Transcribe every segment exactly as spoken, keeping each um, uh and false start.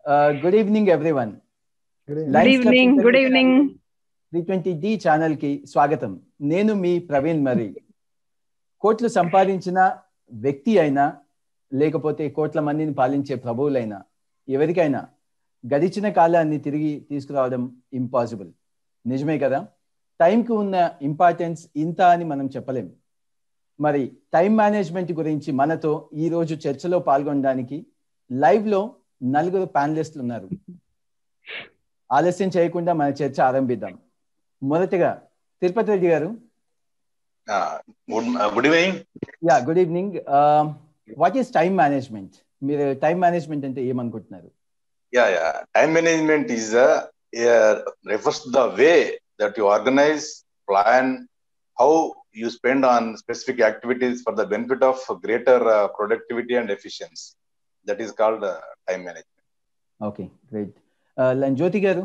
Uh, good evening, everyone. Good evening. Good evening. Good evening. Three twenty D channel కి స్వాగతం. నేను మీ ప్రవీణ్ మరి. కోట్లు సంపాదించిన వ్యక్తి అయినా లేకపోతే కోట్ల మందిని పాలించే ప్రభువులైనా ఎవరికైనా గడిచిన కాలాన్ని తిరిగి తీసుకురావడం ఇంపాసిబుల్. నిజమే కదా? టైంకి ఉన్న ఇంపార్టెన్స్ ఇంత అని మనం చెప్పలేం. మరి టైం మేనేజ్మెంట్ గురించి మనతో ఈరోజు చర్చలో పాల్గొనడానికి లైవ్లో నలుగురు ప్యానలిస్టులు ఉన్నారు. ఆలస్యం చేయకుండా మన చర్చ ఆరంభిద్దాం. మొదటిగా Tirupati Reddy garu. Good evening. Yeah, good evening. What is time management? మీరు టైం మేనేజ్మెంట్ అంటే ఏమనుకుంటున్నారు? Yeah yeah time management is refers the way that you organise, plan, how you spend on specific activities for the benefit of greater uh, productivity and efficiency. That is called uh, time management. Okay, great. Uh, Lanjyoti garu.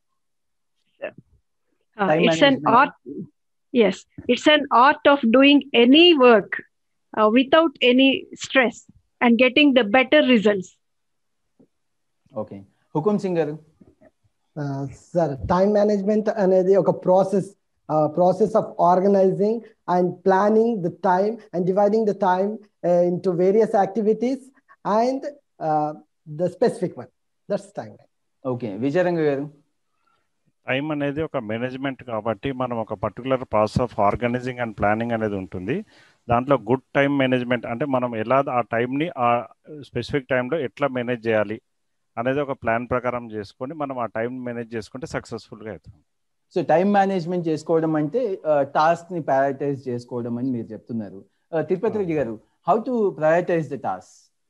Uh, it's an art. Yes, it's an art of doing any work uh, without any stress and getting the better results. Okay. Hukum Singh garu. Uh, sir, time management anedi oka process. Uh, process of organizing and planning the time and dividing the time uh, into various activities and uh, the specific one. That's time. Okay. Vijayaranga garu. Time అనేది ఒక management కాబట్టి మనం ఒక particular process of organising and planning అనేది ఉంటుంది. దాంట్లో good time management అంటే మనం ఎలా ఆ టైంని ఆ స్పెసిఫిక్ టైంలో ఎట్లా మేనేజ్ చేయాలి అనేది ఒక ప్లాన్ ప్రకారం చేసుకొని మనం ఆ టైం మేనేజ్ చేసుకుంటే సక్సెస్ఫుల్గా అవుతాం. సో టైం మేనేజ్మెంట్ చేసుకోవడం అంటే టాస్క్ ని ప్రయారిటైజ్ చేసుకోవడం అని మీరు చెప్తున్నారు. Tirupati Reddy garu, how to prioritise the task?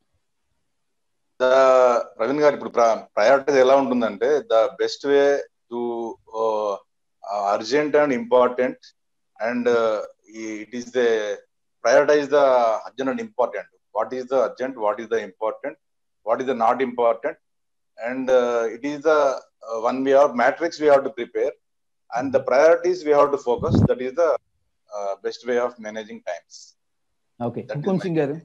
Praveen garu, ఇప్పుడు ప్రయారిటైజ్ ఎలా ఉంటుందంటే the best way to urgent and important and it is the prioritise the urgent and important. What is the urgent, what is the important, what is the not important, and it is the one way of matrix we have to prepare. And the priorities we have to focus. That is the uh, best way of managing times. Okay. Hukum Singh garu.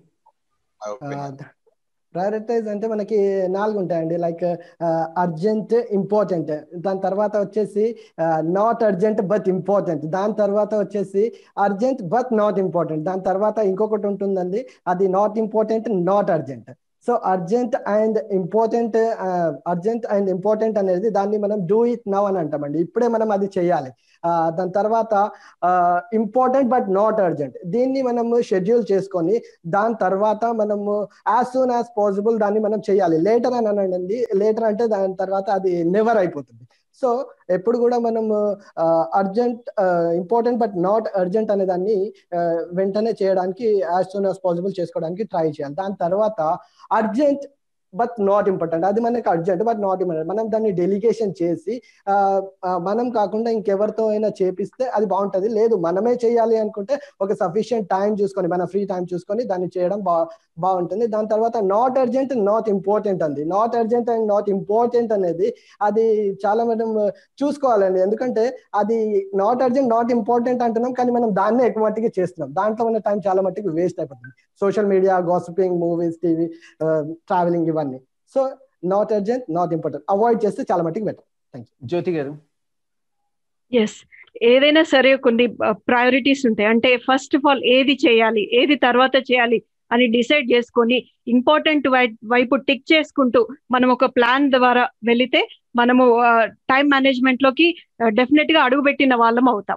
Prioritise అంటే మనకి నాలుగు ఉంటాయండి. Like urgent, important, దాని తర్వాత వచ్చేసి not urgent but important, దాని తర్వాత వచ్చేసి అర్జెంట్ బట్ నాట్ ఇంపార్టెంట్, దాని తర్వాత ఇంకొకటి ఉంటుందండి, అది not important not urgent. So urgent and important urgent and important అనేది దాన్ని మనం డూ ఇట్ నౌ అని అంటామండి. ఇప్పుడే మనం అది చేయాలి. దాని తర్వాత ఇంపార్టెంట్ బట్ నాట్ అర్జెంట్, దీన్ని మనము షెడ్యూల్ చేసుకొని దాని తర్వాత మనము యాజ్ సూన్ యాజ్ పాసిబుల్ దాన్ని మనం చేయాలి. లేటర్ అని అనండి, లేటర్ అంటే దాని తర్వాత అది నెవర్ అయిపోతుంది. సో ఎప్పుడు కూడా మనము urgent, important but not urgent అనే దాన్ని వెంటనే చేయడానికి యాజ్ సూన్ యాజ్ పాసిబుల్ చేసుకోవడానికి ట్రై చేయాలి. దాని తర్వాత అర్జెంట్ బట్ నాట్ ఇంపార్టెంట్, అది మనకి అర్జెంట్ బట్ నాట్ ఇంపార్టెంట్, మనం దాన్ని డెలిగేషన్ చేసి మనం కాకుండా ఇంకెవరితో అయినా చేపిస్తే అది బాగుంటుంది. లేదు మనమే చేయాలి అనుకుంటే ఒక సఫిషియంట్ టైం చూసుకొని, మన ఫ్రీ టైం చూసుకొని దాన్ని చేయడం బా బాగుంటుంది. దాని తర్వాత నాట్ అర్జెంట్ నాట్ ఇంపార్టెంట్ అండి. Not urgent and not important అనేది అది చాలా మనం చూసుకోవాలండి. ఎందుకంటే అది నాట్ అర్జెంట్ నాట్ ఇంపార్టెంట్ అంటున్నాం కానీ మనం దాన్నే ఎక్కువ మట్టికి చేస్తున్నాం. దాంట్లో మన టైం చాలా మట్టికి వేస్ట్ అయిపోతుంది. Social media, gossiping, movies, TV, travelling, ఇవన్నీ. So not urgent not important avoid చేస్తే చాలా మట్టికి బెటర్. Thank you. జ్యోతి గారు. ఎస్, ఏదైనా సరే కొన్ని ప్రయారిటీస్ ఉంటాయి. అంటే ఫస్ట్ ఆఫ్ ఆల్ ఏది చేయాలి, ఏది తర్వాత చేయాలి అని డిసైడ్ చేసుకొని ఇంపార్టెంట్ వైపు టిక్ చేసుకుంటూ మనం ఒక ప్లాన్ ద్వారా వెళితే మనము టైం మేనేజ్మెంట్ లోకి డెఫినెట్ గా అడుగుపెట్టిన వాళ్ళం అవుతాం.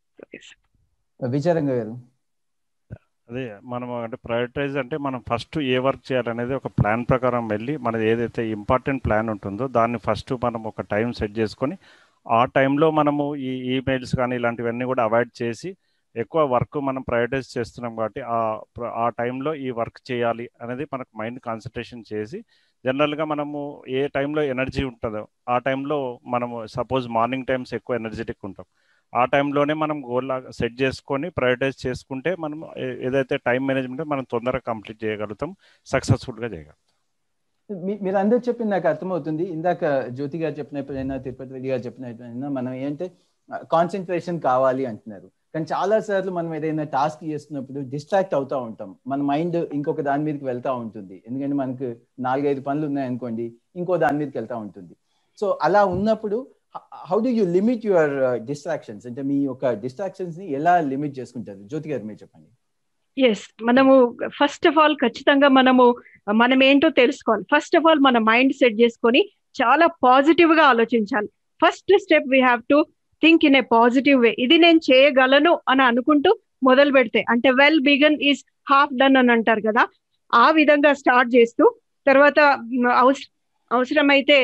విజయరంగ గారు. అదే మనం అంటే ప్రయారిటైజ్ అంటే మనం ఫస్ట్ ఏ వర్క్ చేయాలనేది ఒక ప్లాన్ ప్రకారం వెళ్ళి మనది ఏదైతే ఇంపార్టెంట్ ప్లాన్ ఉంటుందో దాన్ని ఫస్ట్ మనం ఒక టైం సెట్ చేసుకొని ఆ టైంలో మనము ఈ ఈమెయిల్స్ కానీ ఇలాంటివన్నీ కూడా అవాయిడ్ చేసి ఎక్కువ వర్క్ మనం ప్రయారిటైజ్ చేస్తున్నాం కాబట్టి ఆ ఆ టైంలో ఈ వర్క్ చేయాలి అనేది మనకు మైండ్ కాన్సన్ట్రేషన్ చేసి జనరల్గా మనము ఏ టైంలో ఎనర్జీ ఉంటుందో ఆ టైంలో మనము సపోజ్ మార్నింగ్ టైమ్స్ ఎక్కువ ఎనర్జెటిక్ ఉంటాం, ఆ టైంలోనే మనం గోల్ సెట్ చేసుకొని ప్రయారిటైజ్ చేసుకుంటే మనం ఏదైతే టైం మేనేజ్మెంట్ మనం తొందరగా కంప్లీట్ చేయగలుగుతాం, సక్సెస్ఫుల్గా చేయగలుగుతాం. మీరు అందరూ చెప్పింది నాకు అర్థమవుతుంది. ఇందాక జ్యోతి గారు చెప్పినప్పుడైనా తిరుపతి రెడ్డి గారు చెప్పినప్పుడైనా మనం ఏంటంటే కాన్సన్ట్రేషన్ కావాలి అంటున్నారు. కానీ చాలా సార్లు మనం ఏదైనా టాస్క్ చేస్తున్నప్పుడు డిస్ట్రాక్ట్ అవుతూ ఉంటాం, మన మైండ్ ఇంకొక దాని మీదకి వెళ్తూ ఉంటుంది. ఎందుకంటే మనకు నాలుగైదు పనులు ఉన్నాయనుకోండి, ఇంకో దాని మీదకి వెళ్తూ ఉంటుంది. సో అలా ఉన్నప్పుడు how do you limit your distractions, అంటే మీ యొక్క డిస్ట్రాక్షన్స్ ని ఎలా లిమిట్ చేసుకుంటారు? జ్యోతి గారు మీరు చెప్పండి. ఎస్, మనము ఫస్ట్ ఆఫ్ ఆల్ ఖచ్చితంగా మనము మనం ఏంటో తెలుసుకోవాలి. ఫస్ట్ ఆఫ్ ఆల్ మన మైండ్ సెట్ చేసుకొని చాలా పాజిటివ్ గా ఆలోచించాలి. First step we have to think in a positive way. ఇది నేను చేయగలను అని అనుకుంటూ మొదలు పెడితే, అంటే well begun is half done అని అంటారు కదా, ఆ విధంగా స్టార్ట్ చేస్తూ తర్వాత అవసరం అవసరమైతే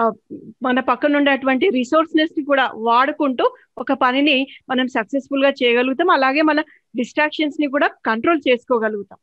మన పక్కన ఉండేటువంటి రిసోర్సెస్ ని కూడా వాడుకుంటూ ఒక పనిని మనం సక్సెస్ఫుల్ గా చేయగలుగుతాం. అలాగే మన డిస్ట్రాక్షన్స్ ని కూడా కంట్రోల్ చేసుకోగలుగుతాం.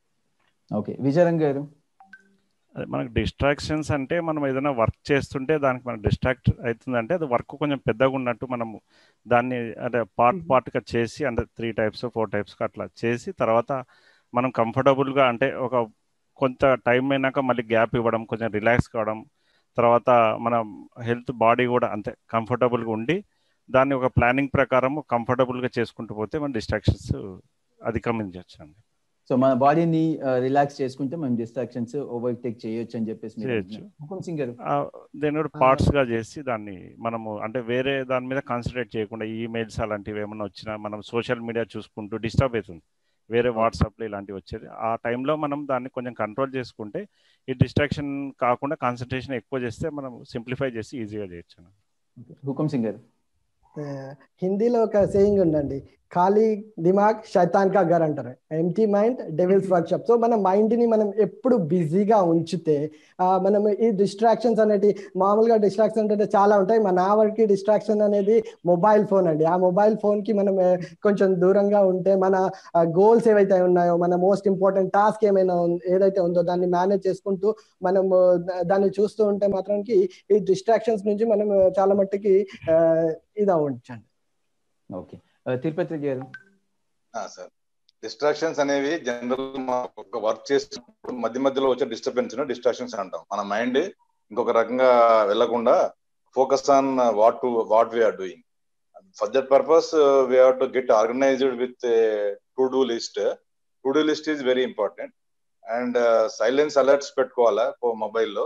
ఓకే, విజయరంగ్ గారు. అదే మనకు డిస్ట్రాక్షన్స్ అంటే మనం ఏదైనా వర్క్ చేస్తుంటే దానికి మనకు డిస్ట్రాక్ట్ అవుతుందంటే అది వర్క్ కొంచెం పెద్దగా ఉన్నట్టు మనము దాన్ని అంటే పార్ట్ పార్ట్గా చేసి అంటే త్రీ టైప్స్ ఫోర్ టైప్స్ అట్లా చేసి తర్వాత మనం కంఫర్టబుల్గా అంటే ఒక కొంత టైం అయినాక మళ్ళీ గ్యాప్ ఇవ్వడం, కొంచెం రిలాక్స్ కావడం, తర్వాత మన హెల్త్ బాడీ కూడా అంతే కంఫర్టబుల్గా ఉండి దాన్ని ఒక ప్లానింగ్ ప్రకారం కంఫర్టబుల్గా చేసుకుంటూ పోతే మన డిస్ట్రాక్షన్స్ అధిగమించవచ్చు అండి. సో మన బాడీని రిలాక్స్ చేసుకుంటే మనం డిస్ట్రాక్షన్స్ ఓవర్టేక్ చేయొచ్చు అని చెప్పేసి చేయొచ్చు. హుకుమ్ సింగ్ గారు. దాన్ని కూడా పార్ట్స్ గా చేసి దాన్ని మనము అంటే వేరే దాని మీద కాన్సన్ట్రేట్ చేయకుండా ఈమెయిల్స్ అలాంటివి ఏమన్నా వచ్చినా మనం సోషల్ మీడియా చూసుకుంటూ డిస్టర్బ్ అవుతుంది, వేరే వాట్సాప్లో ఇలాంటివి వచ్చేది. ఆ టైంలో మనం దాన్ని కొంచెం కంట్రోల్ చేసుకుంటే ఈ డిస్ట్రాక్షన్ కాకుండా కాన్సన్ట్రేషన్ ఎక్కువ చేస్తే మనం సింప్లిఫై చేసి ఈజీగా చేయొచ్చు. హుకుమ్ సింగ్ గారు. హిందీలో ఒక సేయింగ్ ఉందండి, ఖాళీ దిమాగ్ శైతాన్ కా ఘర్ అంటారు, empty mind devil's workshop. So మన మైండ్ ని మనం ఎప్పుడు బిజీగా ఉంచితే మనం ఈ డిస్ట్రాక్షన్స్ అనేది, మామూలుగా డిస్ట్రాక్షన్ అంటే చాలా ఉంటాయి, మన వరకు డిస్ట్రాక్షన్ అనేది మొబైల్ ఫోన్ అండి. ఆ మొబైల్ ఫోన్ కి మనం కొంచెం దూరంగా ఉంటే మన గోల్స్ ఏవైతే ఉన్నాయో, మన మోస్ట్ ఇంపార్టెంట్ టాస్క్ ఏమైనా ఏదైతే ఉందో దాన్ని మేనేజ్ చేసుకుంటూ మనం దాన్ని చూస్తూ ఉంటే మాత్రానికి ఈ డిస్ట్రాక్షన్స్ నుంచి మనం చాలా మట్టుకి ఇది అవ్వచ్చండి. Okay, Tirupati garu. Sir, distractions అనేవి జనరల్ ఒక వర్క్ చేస్తున్నప్పుడు మధ్య మధ్యలో వచ్చే డిస్టర్బెన్స్ డిస్ట్రాక్షన్స్ అంటాం. మన మైండ్ ఇంకొక రకంగా వెళ్లకుండా focus on what to what we're doing. For that purpose we have to get organised with to do list. To do list is very important. And silence alerts పెట్టుకోవాలా మొబైల్లో.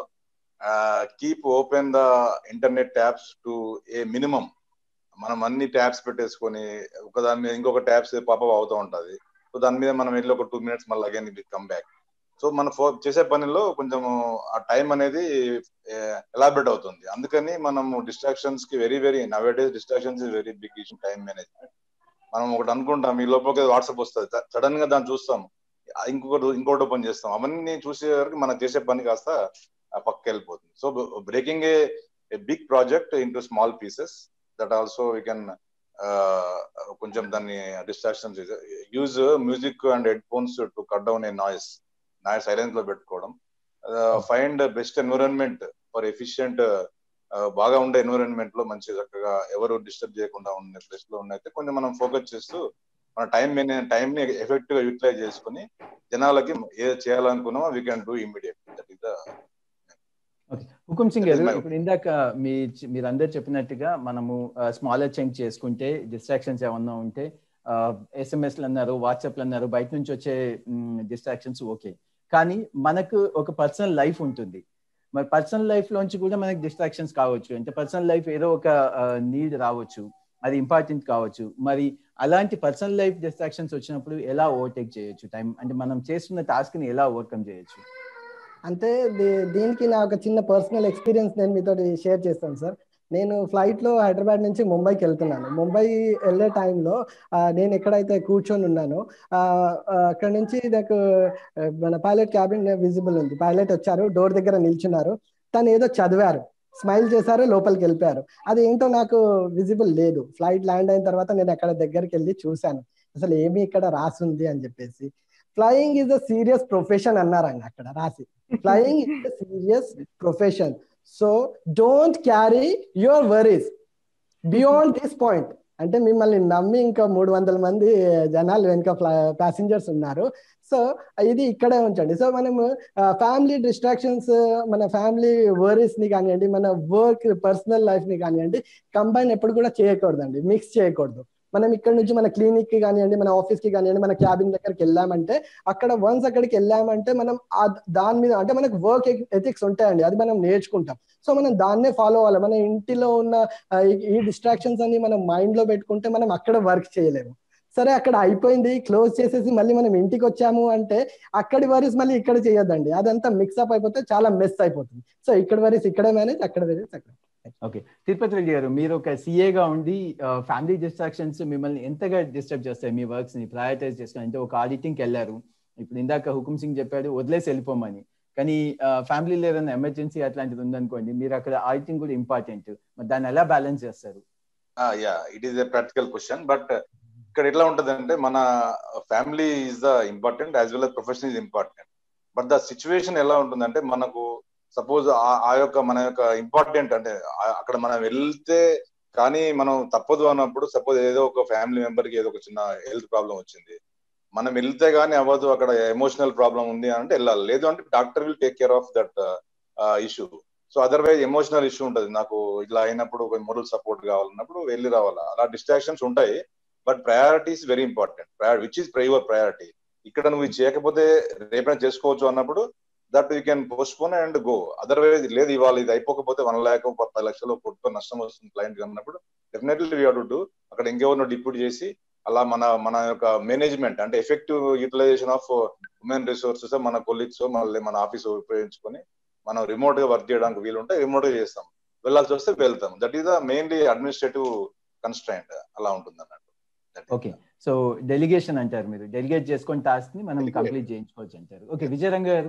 Keep open the internet tabs to a minimum. మనం అన్ని tabs పెట్టేసుకొని ఒక దాని మీద ఇంకొక tabs popup అవుతూ ఉంటుంది. సో దాని మీద మనం వెళ్ళి ఒక టూ మినిట్స్ మళ్ళీ అగైన్ కమ్ బ్యాక్. సో మనం ఫో చేసే పనిలో కొంచెం ఆ టైం అనేది ఎలాబరేట్ అవుతుంది. అందుకని మనం డిస్ట్రాక్షన్స్ కి very very nowadays distractions is very big issue, time management. మనం ఒకటి అనుకుంటాం, ఈ లోపల వాట్సాప్ వస్తుంది, సడన్ గా దాన్ని చూస్తాం, ఇంకొకటి ఇంకోటి ఓపెన్ చేస్తాం. అవన్నీ చూసే వరకు మనం చేసే పని కాస్త పక్క వెళ్ళిపోతుంది. So breaking a big project into small pieces, that also we can uh, కొంచెం దాన్ని distractions use music and headphones to cut down a noise noise silence లో పెట్టుకోవడం. Find best environment for efficient, బాగా ఉండే environment లో మంచి చక్కగా ఎవరు డిస్టర్బ్ చేయకుండా ఉండే ప్లేస్ లో ఉన్నైతే కొంచెం మనం ఫోకస్ చేస్తూ మన టైం టైం ని ఎఫెక్టివ్ గా యూటిలైజ్ చేసుకుని జనాలకి ఏది చేయాలనుకున్నామో we can do immediate. That is the Hukum Singh garu, ఇప్పుడు ఇందాక మీ మీరు అందరు చెప్పినట్టుగా మనము స్మాలర్ చేంజ్ చేసుకుంటే డిస్ట్రాక్షన్స్ ఏమన్నా ఉంటే ఎస్ఎంఎస్లు అన్నారు, వాట్సాప్లు అన్నారు, బయట నుంచి వచ్చే డిస్ట్రాక్షన్స్ ఓకే. కానీ మనకు ఒక పర్సనల్ లైఫ్ ఉంటుంది. మరి పర్సనల్ లైఫ్ లోంచి కూడా మనకి డిస్ట్రాక్షన్స్ కావచ్చు. అంటే పర్సనల్ లైఫ్ ఏదో ఒక నీడ్ రావచ్చు, అది ఇంపార్టెంట్ కావచ్చు. మరి అలాంటి పర్సనల్ లైఫ్ డిస్ట్రాక్షన్స్ వచ్చినప్పుడు ఎలా ఓవర్టేక్ చేయొచ్చు టైం, అంటే మనం చేస్తున్న టాస్క్ ని ఎలా ఓవర్కమ్ చేయొచ్చు? అంటే దీనికి నా ఒక చిన్న పర్సనల్ ఎక్స్పీరియన్స్ నేను మీతో షేర్ చేస్తాను సార్. నేను ఫ్లైట్లో హైదరాబాద్ నుంచి ముంబైకి వెళ్తున్నాను. ముంబై వెళ్ళే టైంలో నేను ఎక్కడైతే కూర్చొని ఉన్నానో అక్కడ నుంచి నాకు మన పైలట్ క్యాబిన్ విజిబుల్ ఉంది. పైలట్ వచ్చారు, డోర్ దగ్గర నిల్చున్నారు, తను ఏదో చదివారు, స్మైల్ చేశారు, లోపలికి వెళ్ళిపోయారు. అది ఏంటో నాకు విజిబుల్ లేదు. ఫ్లైట్ ల్యాండ్ అయిన తర్వాత నేను అక్కడ దగ్గరికి వెళ్ళి చూశాను, అసలు ఏమి ఇక్కడ రాసుంది అని చెప్పేసి. Flying is a serious profession అన్నారండి అక్కడ రాసి. Flying is a serious profession, so don't carry your worries beyond this point. అంటే మిమ్మల్ని నమ్మి ఇంకా మూడు వందల మంది జనాలు వెనుక ప్యాసింజర్స్ ఉన్నారు. సో ఇది ఇక్కడే ఉంచండి. సో మనము ఫ్యామిలీ డిస్ట్రాక్షన్స్, మన ఫ్యామిలీ వరీస్ ని కానివ్వండి, మన వర్క్ పర్సనల్ లైఫ్ ని కానివ్వండి, కంబైన్ ఎప్పుడు కూడా చేయకూడదండి, మిక్స్ చేయకూడదు. మనం ఇక్కడ నుంచి మన క్లినిక్ కి కానివ్వండి, మన ఆఫీస్ కి కానివ్వండి, మన క్యాబిన్ దగ్గరికి వెళ్ళామంటే అక్కడ వన్స్ అక్కడికి వెళ్ళామంటే మనం దాని మీద అంటే మనకు వర్క్ ఎథిక్స్ ఉంటాయండి, అది మనం నేర్చుకుంటాం. సో మనం దాన్నే ఫాలో అవ్వాలి. మన ఇంటిలో ఉన్న ఈ డిస్ట్రాక్షన్స్ అన్ని మనం మైండ్ లో పెట్టుకుంటే మనం అక్కడ వర్క్ చేయలేము. సరే అక్కడ అయిపోయింది, క్లోజ్ చేసేసి మళ్ళీ మనం ఇంటికి వచ్చాము అంటే అక్కడి వరీస్ మళ్ళీ ఇక్కడ చేయొద్దండి, అదంతా మిక్స్అప్ అయిపోతే చాలా మెస్ అయిపోతుంది. సో ఇక్కడ వరీస్ ఇక్కడే మేనేజ్, అక్కడ వరీస్ అక్కడ. ఓకే, తిరుపతి రెడ్డి గారు, మీరు ఒక సిఏగా ఉండి ఫ్యామిలీ డిస్ట్రాక్షన్స్ మిమ్మల్ని ఎంతగా డిస్టర్బ్ చేస్తాయి మీ వర్క్స్ ని ప్రయారిటైజ్ చేసుకుని? అంటే ఒక ఆడిటింగ్కి వెళ్ళారు, ఇప్పుడు ఇందాక హుకుమ్ సింగ్ చెప్పాడు వదిలేసి వెళ్ళిపోమని, కానీ ఫ్యామిలీలో ఏదైనా ఎమర్జెన్సీ అట్లాంటిది ఉందనుకోండి, మీరు అక్కడ ఆడిటింగ్ కూడా ఇంపార్టెంట్, మరి దాన్ని ఎలా బ్యాలెన్స్ చేస్తారు? Yeah it is a practical question. But ఇక్కడ ఎట్లా ఉంటుంది అంటే మన family is the important as well as profession is important. But the situation ఎలా ఉంటుందంటే మనకు సపోజ్ ఆ యొక్క మన యొక్క ఇంపార్టెంట్ అంటే అక్కడ మనం వెళ్తే కానీ మనం తప్పదు అన్నప్పుడు, సపోజ్ ఏదో ఒక ఫ్యామిలీ మెంబర్ కి ఏదో ఒక చిన్న హెల్త్ ప్రాబ్లం వచ్చింది, మనం వెళ్తే గానీ అవ్వదు, అక్కడ ఎమోషనల్ ప్రాబ్లం ఉంది అంటే వెళ్ళాలి, లేదు అంటే doctor will take care of that issue. So otherwise emotional issue ఉంటుంది, నాకు ఇట్లా అయినప్పుడు ఒక మోరల్ సపోర్ట్ కావాలన్నప్పుడు వెళ్ళి రావాలి. అలా డిస్ట్రాక్షన్స్ ఉంటాయి. But priority is very important, priority which is your priority. ఇక్కడ నువ్వు ఇది చేయకపోతే రేపైనా చేసుకోవచ్చు అన్నప్పుడు that you can postpone and go. Otherwise లేదు ఇవాళ ఇది అయిపోకపోతే వన్ ల్యాక్ పది లక్షలు కొట్టుకొని నష్టం వస్తుంది క్లయింట్ అన్నప్పుడు definitely we have to do. అక్కడ ఇంకెవరినో డిప్యూట్ చేసి అలా మన మన యొక్క మేనేజ్మెంట్ అంటే effective utilisation of human resources మన కొలీగ్స్ మళ్ళీ మన ఆఫీస్ ఉపయోగించుకొని మనం రిమోట్ గా వర్క్ చేయడానికి వీలుంటే రిమోట్ గా చేస్తాం, వెళ్ళాల్సి వస్తే వెళ్తాం. That is the mainly administrative constraint అలా ఉంటుంది అన్నట్టు. ఓకే, సో డెలిగేషన్ అంటారు, మీరు డెలిగేట్ చేసుకొని టాస్క్ ని మనం కంప్లీట్ చేయించుకోవచ్చు అంటారు. Okay, Vijayaranga garu.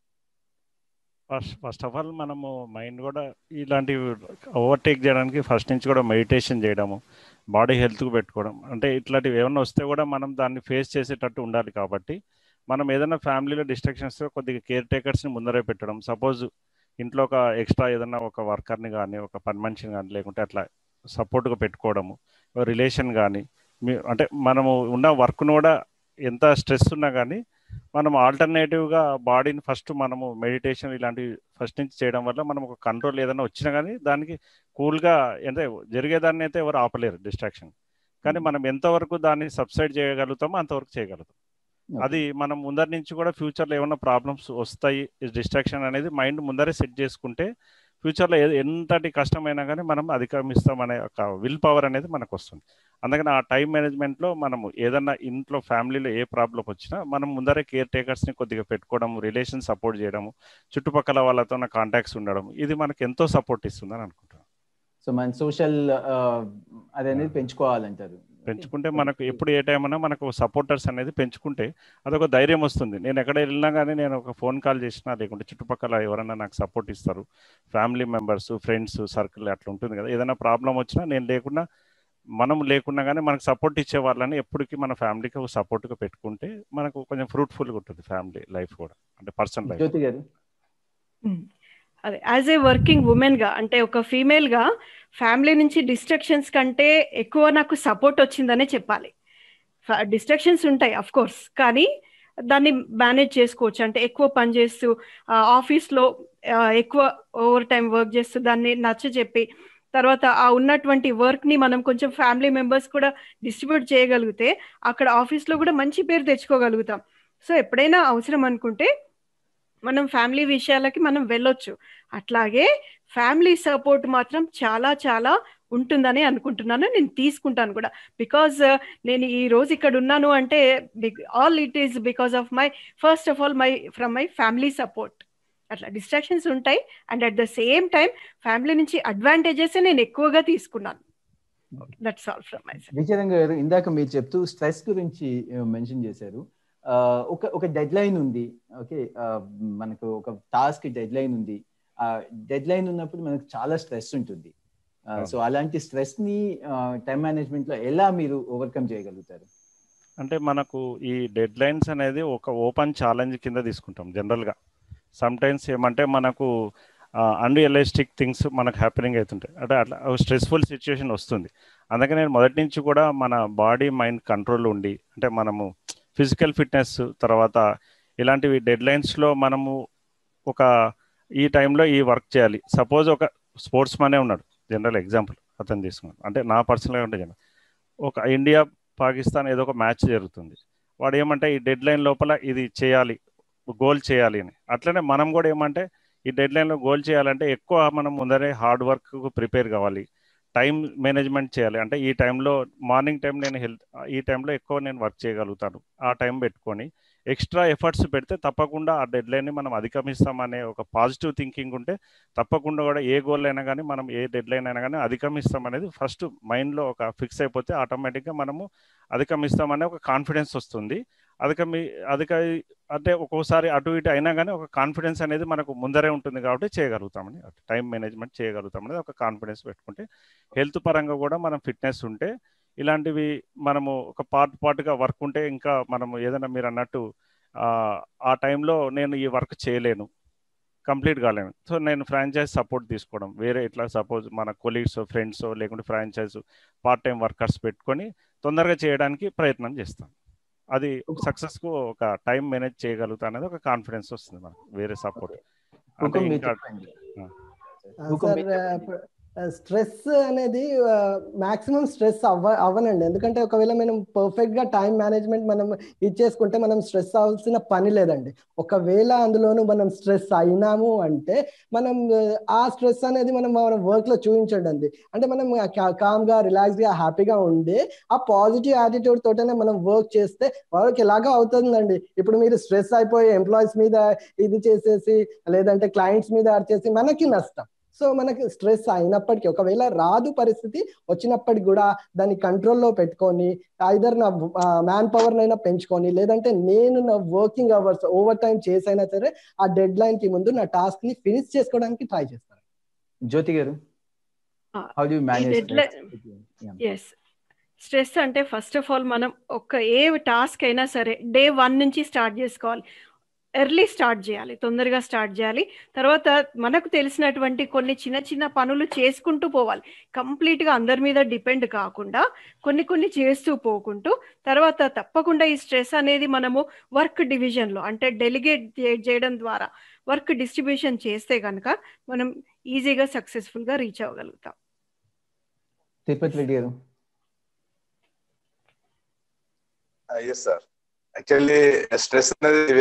First first of all మనము మైండ్ కూడా ఇలాంటివి ఓవర్టేక్ చేయడానికి ఫస్ట్ నుంచి కూడా మెడిటేషన్ చేయడము, బాడీ హెల్త్కు పెట్టుకోవడం, అంటే ఇట్లాంటివి ఏమైనా వస్తే కూడా మనం దాన్ని ఫేస్ చేసేటట్టు ఉండాలి. కాబట్టి మనం ఏదైనా ఫ్యామిలీలో డిస్ట్రాక్షన్స్ కొద్దిగా కేర్ టేకర్స్ని ముందరే పెట్టడం, సపోజ్ ఇంట్లో ఒక ఎక్స్ట్రా ఏదైనా ఒక వర్కర్ని కానీ ఒక పని మనిషిని కానీ లేకుంటే అట్లా సపోర్ట్గా పెట్టుకోవడము, రిలేషన్ కానీ మీ అంటే మనము ఉన్న వర్క్ను కూడా ఎంత స్ట్రెస్ ఉన్నా కానీ మనం ఆల్టర్నేటివ్గా బాడీని ఫస్ట్ మనము మెడిటేషన్ ఇలాంటివి ఫస్ట్ నుంచి చేయడం వల్ల మనం ఒక కంట్రోల్ ఏదైనా వచ్చినా కానీ దానికి కూల్గా అంటే జరిగేదాన్ని అయితే ఎవరు ఆపలేరు డిస్ట్రాక్షన్, కానీ మనం ఎంతవరకు దాన్ని సబ్సైడ్ చేయగలుగుతామో అంతవరకు చేయగలుగుతాం. అది మనం ముందరి నుంచి కూడా ఫ్యూచర్లో ఏమైనా ప్రాబ్లమ్స్ వస్తాయి డిస్ట్రాక్షన్ అనేది మైండ్ ముందరే సెట్ చేసుకుంటే ఫ్యూచర్లో ఎంతటి కష్టమైనా కానీ మనం అధిగమిస్తాం అనే ఒక విల్ పవర్ అనేది మనకు వస్తుంది. అందుకని ఆ టైం మేనేజ్మెంట్లో మనము ఏదన్నా ఇంట్లో ఫ్యామిలీలో ఏ ప్రాబ్లం వచ్చినా మనం ముందరే కేర్ టేకర్స్ని కొద్దిగా పెట్టుకోవడం, రిలేషన్ సపోర్ట్ చేయడము, చుట్టుపక్కల వాళ్ళతో కాంటాక్ట్స్ ఉండడం, ఇది మనకు ఎంతో సపోర్ట్ ఇస్తుందని అనుకుంటున్నాను. సో మన సోషల్ అనేది పెంచుకోవాలంటారు. పెంచుకుంటే మనకు ఎప్పుడు ఏ టైం అయినా మనకు సపోర్టర్స్ అనేది పెంచుకుంటే అదొక ధైర్యం వస్తుంది. నేను ఎక్కడ వెళ్ళినా కానీ నేను ఒక ఫోన్ కాల్ చేసినా లేకుంటే చుట్టుపక్కల ఎవరైనా నాకు సపోర్ట్ ఇస్తారు, ఫ్యామిలీ మెంబర్స్, ఫ్రెండ్స్ సర్కిల్ అట్లా ఉంటుంది కదా. ఏదైనా ప్రాబ్లం వచ్చినా నేను లేకున్నా మనం లేకున్నా కానీ మనకు సపోర్ట్ ఇచ్చే వాళ్ళని ఎప్పటికీ మన ఫ్యామిలీకి ఒక సపోర్ట్గా పెట్టుకుంటే మనకు కొంచెం ఫ్రూట్ఫుల్గా ఉంటుంది ఫ్యామిలీ లైఫ్ కూడా, అంటే పర్సనల్ లైఫ్. జ్యోతి గారు. అదే యాజ్ ఏ వర్కింగ్ ఉమెన్ గా అంటే ఒక ఫీమేల్ గా ఫ్యామిలీ నుంచి డిస్ట్రాక్షన్స్ కంటే ఎక్కువ నాకు సపోర్ట్ వచ్చిందనే చెప్పాలి. డిస్ట్రాక్షన్స్ ఉంటాయి అఫ్ కోర్స్, కానీ దాన్ని మేనేజ్ చేసుకోవచ్చు. అంటే ఎక్కువ పని చేస్తూ ఆఫీస్లో ఎక్కువ ఓవర్ టైం వర్క్ చేస్తూ దాన్ని నచ్చ చెప్పి తర్వాత ఆ ఉన్నటువంటి వర్క్ ని మనం కొంచెం ఫ్యామిలీ మెంబర్స్ కూడా డిస్ట్రిబ్యూట్ చేయగలిగితే అక్కడ ఆఫీస్లో కూడా మంచి పేరు తెచ్చుకోగలుగుతాం. సో ఎప్పుడైనా అవసరం అనుకుంటే మనం ఫ్యామిలీ విషయాలకి మనం వెళ్ళొచ్చు. అట్లాగే ఫ్యామిలీ సపోర్ట్ మాత్రం చాలా చాలా ఉంటుందని అనుకుంటున్నాను, నేను తీసుకుంటాను కూడా. బికాజ్ నేను ఈ రోజు ఇక్కడ ఉన్నాను అంటే all it is because of my first of all my from my family support. అట్లా డిస్ట్రాక్షన్స్ ఉంటాయి and at the same time family నుంచి అడ్వాంటేజెస్ నేను ఎక్కువగా తీసుకున్నాను. That's all from my side. Vijayaranga garu, ఇందాక మీరు చెప్తూ స్ట్రెస్ గురించి మెన్షన్ చేశారు. ఒక ఒక డెడ్ లైన్ ఉంది, ఓకే, మనకు ఒక టాస్క్ డెడ్ లైన్ ఉంది. ఆ డెడ్ లైన్ ఉన్నప్పుడు మనకు చాలా స్ట్రెస్ ఉంటుంది. సో అలాంటి స్ట్రెస్ ని టైం మేనేజ్మెంట్ లో ఎలా మీరు ఓవర్కమ్ చేయగలుగుతారు? అంటే మనకు ఈ డెడ్ లైన్స్ అనేది ఒక ఓపెన్ ఛాలెంజ్ కింద తీసుకుంటాం జనరల్గా. సమ్ టైమ్స్ ఏమంటే మనకు అన్రియలిస్టిక్ థింగ్స్ మనకు హ్యాపెనింగ్ అవుతుంటాయి, అంటే అట్లా స్ట్రెస్ఫుల్ సిచ్యువేషన్ వస్తుంది. అందుకని నేను మొదటి నుంచి కూడా మన బాడీ మైండ్ కంట్రోల్ ఉండి, అంటే మనము ఫిజికల్ ఫిట్నెస్ తర్వాత ఇలాంటివి డెడ్ లైన్స్లో మనము ఒక ఈ టైంలో ఈ వర్క్ చేయాలి. సపోజ్ ఒక స్పోర్ట్స్ మ్యానే ఉన్నాడు, జనరల్ ఎగ్జాంపుల్ అతను తీసుకున్నాడు, అంటే నా పర్సనల్గా ఉంటే జనరల్ ఒక ఇండియా పాకిస్తాన్ ఏదో ఒక మ్యాచ్ జరుగుతుంది, వాడు ఏమంటే ఈ డెడ్ లైన్ లోపల ఇది చేయాలి, గోల్ చేయాలి అని. అట్లనే మనం కూడా ఏమంటే ఈ డెడ్ లైన్లో గోల్ చేయాలంటే ఎక్కువ మనం ముందరే హార్డ్ వర్క్ ప్రిపేర్ కావాలి, టైం మేనేజ్మెంట్ చేయాలి. అంటే ఈ టైంలో మార్నింగ్ టైం నేను హెల్త్ ఈ టైంలో ఎక్కువ నేను వర్క్ చేయగలుగుతాను, ఆ టైం పెట్టుకొని ఎక్స్ట్రా ఎఫర్ట్స్ పెడితే తప్పకుండా ఆ డెడ్ లైన్ని మనం అధిగమిస్తామనే ఒక పాజిటివ్ థింకింగ్ ఉంటే తప్పకుండా కూడా ఏ గోల్ అయినా కానీ మనం ఏ డెడ్ లైన్ అయినా కానీ అధిగమిస్తాం అనేది ఫస్ట్ మైండ్లో ఒక ఫిక్స్ అయిపోతే ఆటోమేటిక్గా మనము అధిగమిస్తామనే ఒక కాన్ఫిడెన్స్ వస్తుంది. అధిగమి అధిక అంటే ఒక్కోసారి అటు ఇటు అయినా కానీ ఒక కాన్ఫిడెన్స్ అనేది మనకు ముందరే ఉంటుంది కాబట్టి చేయగలుగుతామని, టైం మేనేజ్మెంట్ చేయగలుగుతాం అనేది ఒక కాన్ఫిడెన్స్ పెట్టుకుంటే, హెల్త్ పరంగా కూడా మనం ఫిట్నెస్ ఉంటే ఇలాంటివి మనము ఒక పార్ట్ పార్ట్గా వర్క్ ఉంటే ఇంకా మనము ఏదైనా మీరు అన్నట్టు ఆ టైంలో నేను ఈ వర్క్ చేయలేను, కంప్లీట్ కాలేను, సో నేను ఫ్రాంచైజ్ సపోర్ట్ తీసుకోవడం, వేరే ఇట్లా సపోజ్ మన కొలీగ్స్ ఫ్రెండ్స్ లేకుంటే ఫ్రాంచైజ్ పార్ట్ టైం వర్కర్స్ పెట్టుకొని తొందరగా చేయడానికి ప్రయత్నం చేస్తాం. అది సక్సెస్కు ఒక టైం మేనేజ్ చేయగలుగుతా అనేది ఒక కాన్ఫిడెన్స్ వస్తుంది మనకు, వేరే సపోర్ట్ అంటే ఇంకా. స్ట్రెస్ అనేది మాక్సిమం స్ట్రెస్ అవ్వ అవ్వనండి ఎందుకంటే ఒకవేళ మనం పర్ఫెక్ట్ గా టైం మేనేజ్మెంట్ మనం ఇచ్చేసుకుంటే మనం స్ట్రెస్ అవ్వాల్సిన పని లేదండి. ఒకవేళ అందులోనూ మనం స్ట్రెస్ అయినాము అంటే మనం ఆ స్ట్రెస్ అనేది మనం మన వర్క్ లో చూపించండి. అంటే మనం కామ్ గా రిలాక్స్ గా హ్యాపీగా ఉండి ఆ పాజిటివ్ యాటిట్యూడ్ తోటనే మనం వర్క్ చేస్తే వర్క్ ఎలాగో అవుతుందండి. ఇప్పుడు మీరు స్ట్రెస్ అయిపోయి ఎంప్లాయీస్ మీద ఇది చేసేసి లేదంటే క్లయింట్స్ మీద అరిచేసి మనకి నష్టం. సో మనకి స్ట్రెస్ అయినప్పటికీ ఒకవేళ రాదు పరిస్థితి వచ్చినప్పటికి కూడా దాన్ని కంట్రోల్లో పెట్టుకొని ఐదర్ నా మ్యాన్ పవర్ నైనా పెంచుకొని లేదంటే నేను నా వర్కింగ్ అవర్స్ ఓవర్ టైం చేసైనా సరే ఆ డెడ్ లైన్ కి ముందు నా టాస్క్ ని ఫినిష్ చేసుకోవడానికి ట్రై చేస్తాను. Jyoti garu, how do you manage yes stress అంటే ఫస్ట్ ఆఫ్ ఆల్ మనం ఒక ఏ టాస్క్ అయినా సరే డే వన్ నుంచి స్టార్ట్ చేసుకోవాలి, ఎర్లీ స్టార్ట్ చేయాలి, తొందరగా స్టార్ట్ చేయాలి. తర్వాత మనకు తెలిసినటువంటి కొన్ని చిన్న చిన్న పనులు చేసుకుంటూ పోవాలి, కంప్లీట్గా అందరి మీద డిపెండ్ కాకుండా కొన్ని కొన్ని చేస్తూ పోకుంటూ తర్వాత తప్పకుండా ఈ స్ట్రెస్ అనేది మనము వర్క్ డివిజన్లో అంటే డెలిగేట్ చేయడం ద్వారా వర్క్ డిస్ట్రిబ్యూషన్ చేస్తే కనుక మనం ఈజీగా సక్సెస్ఫుల్గా reach అవ్వగలుగుతాం. Tirupati Reddy garu. Yes sir, actually stress అనేది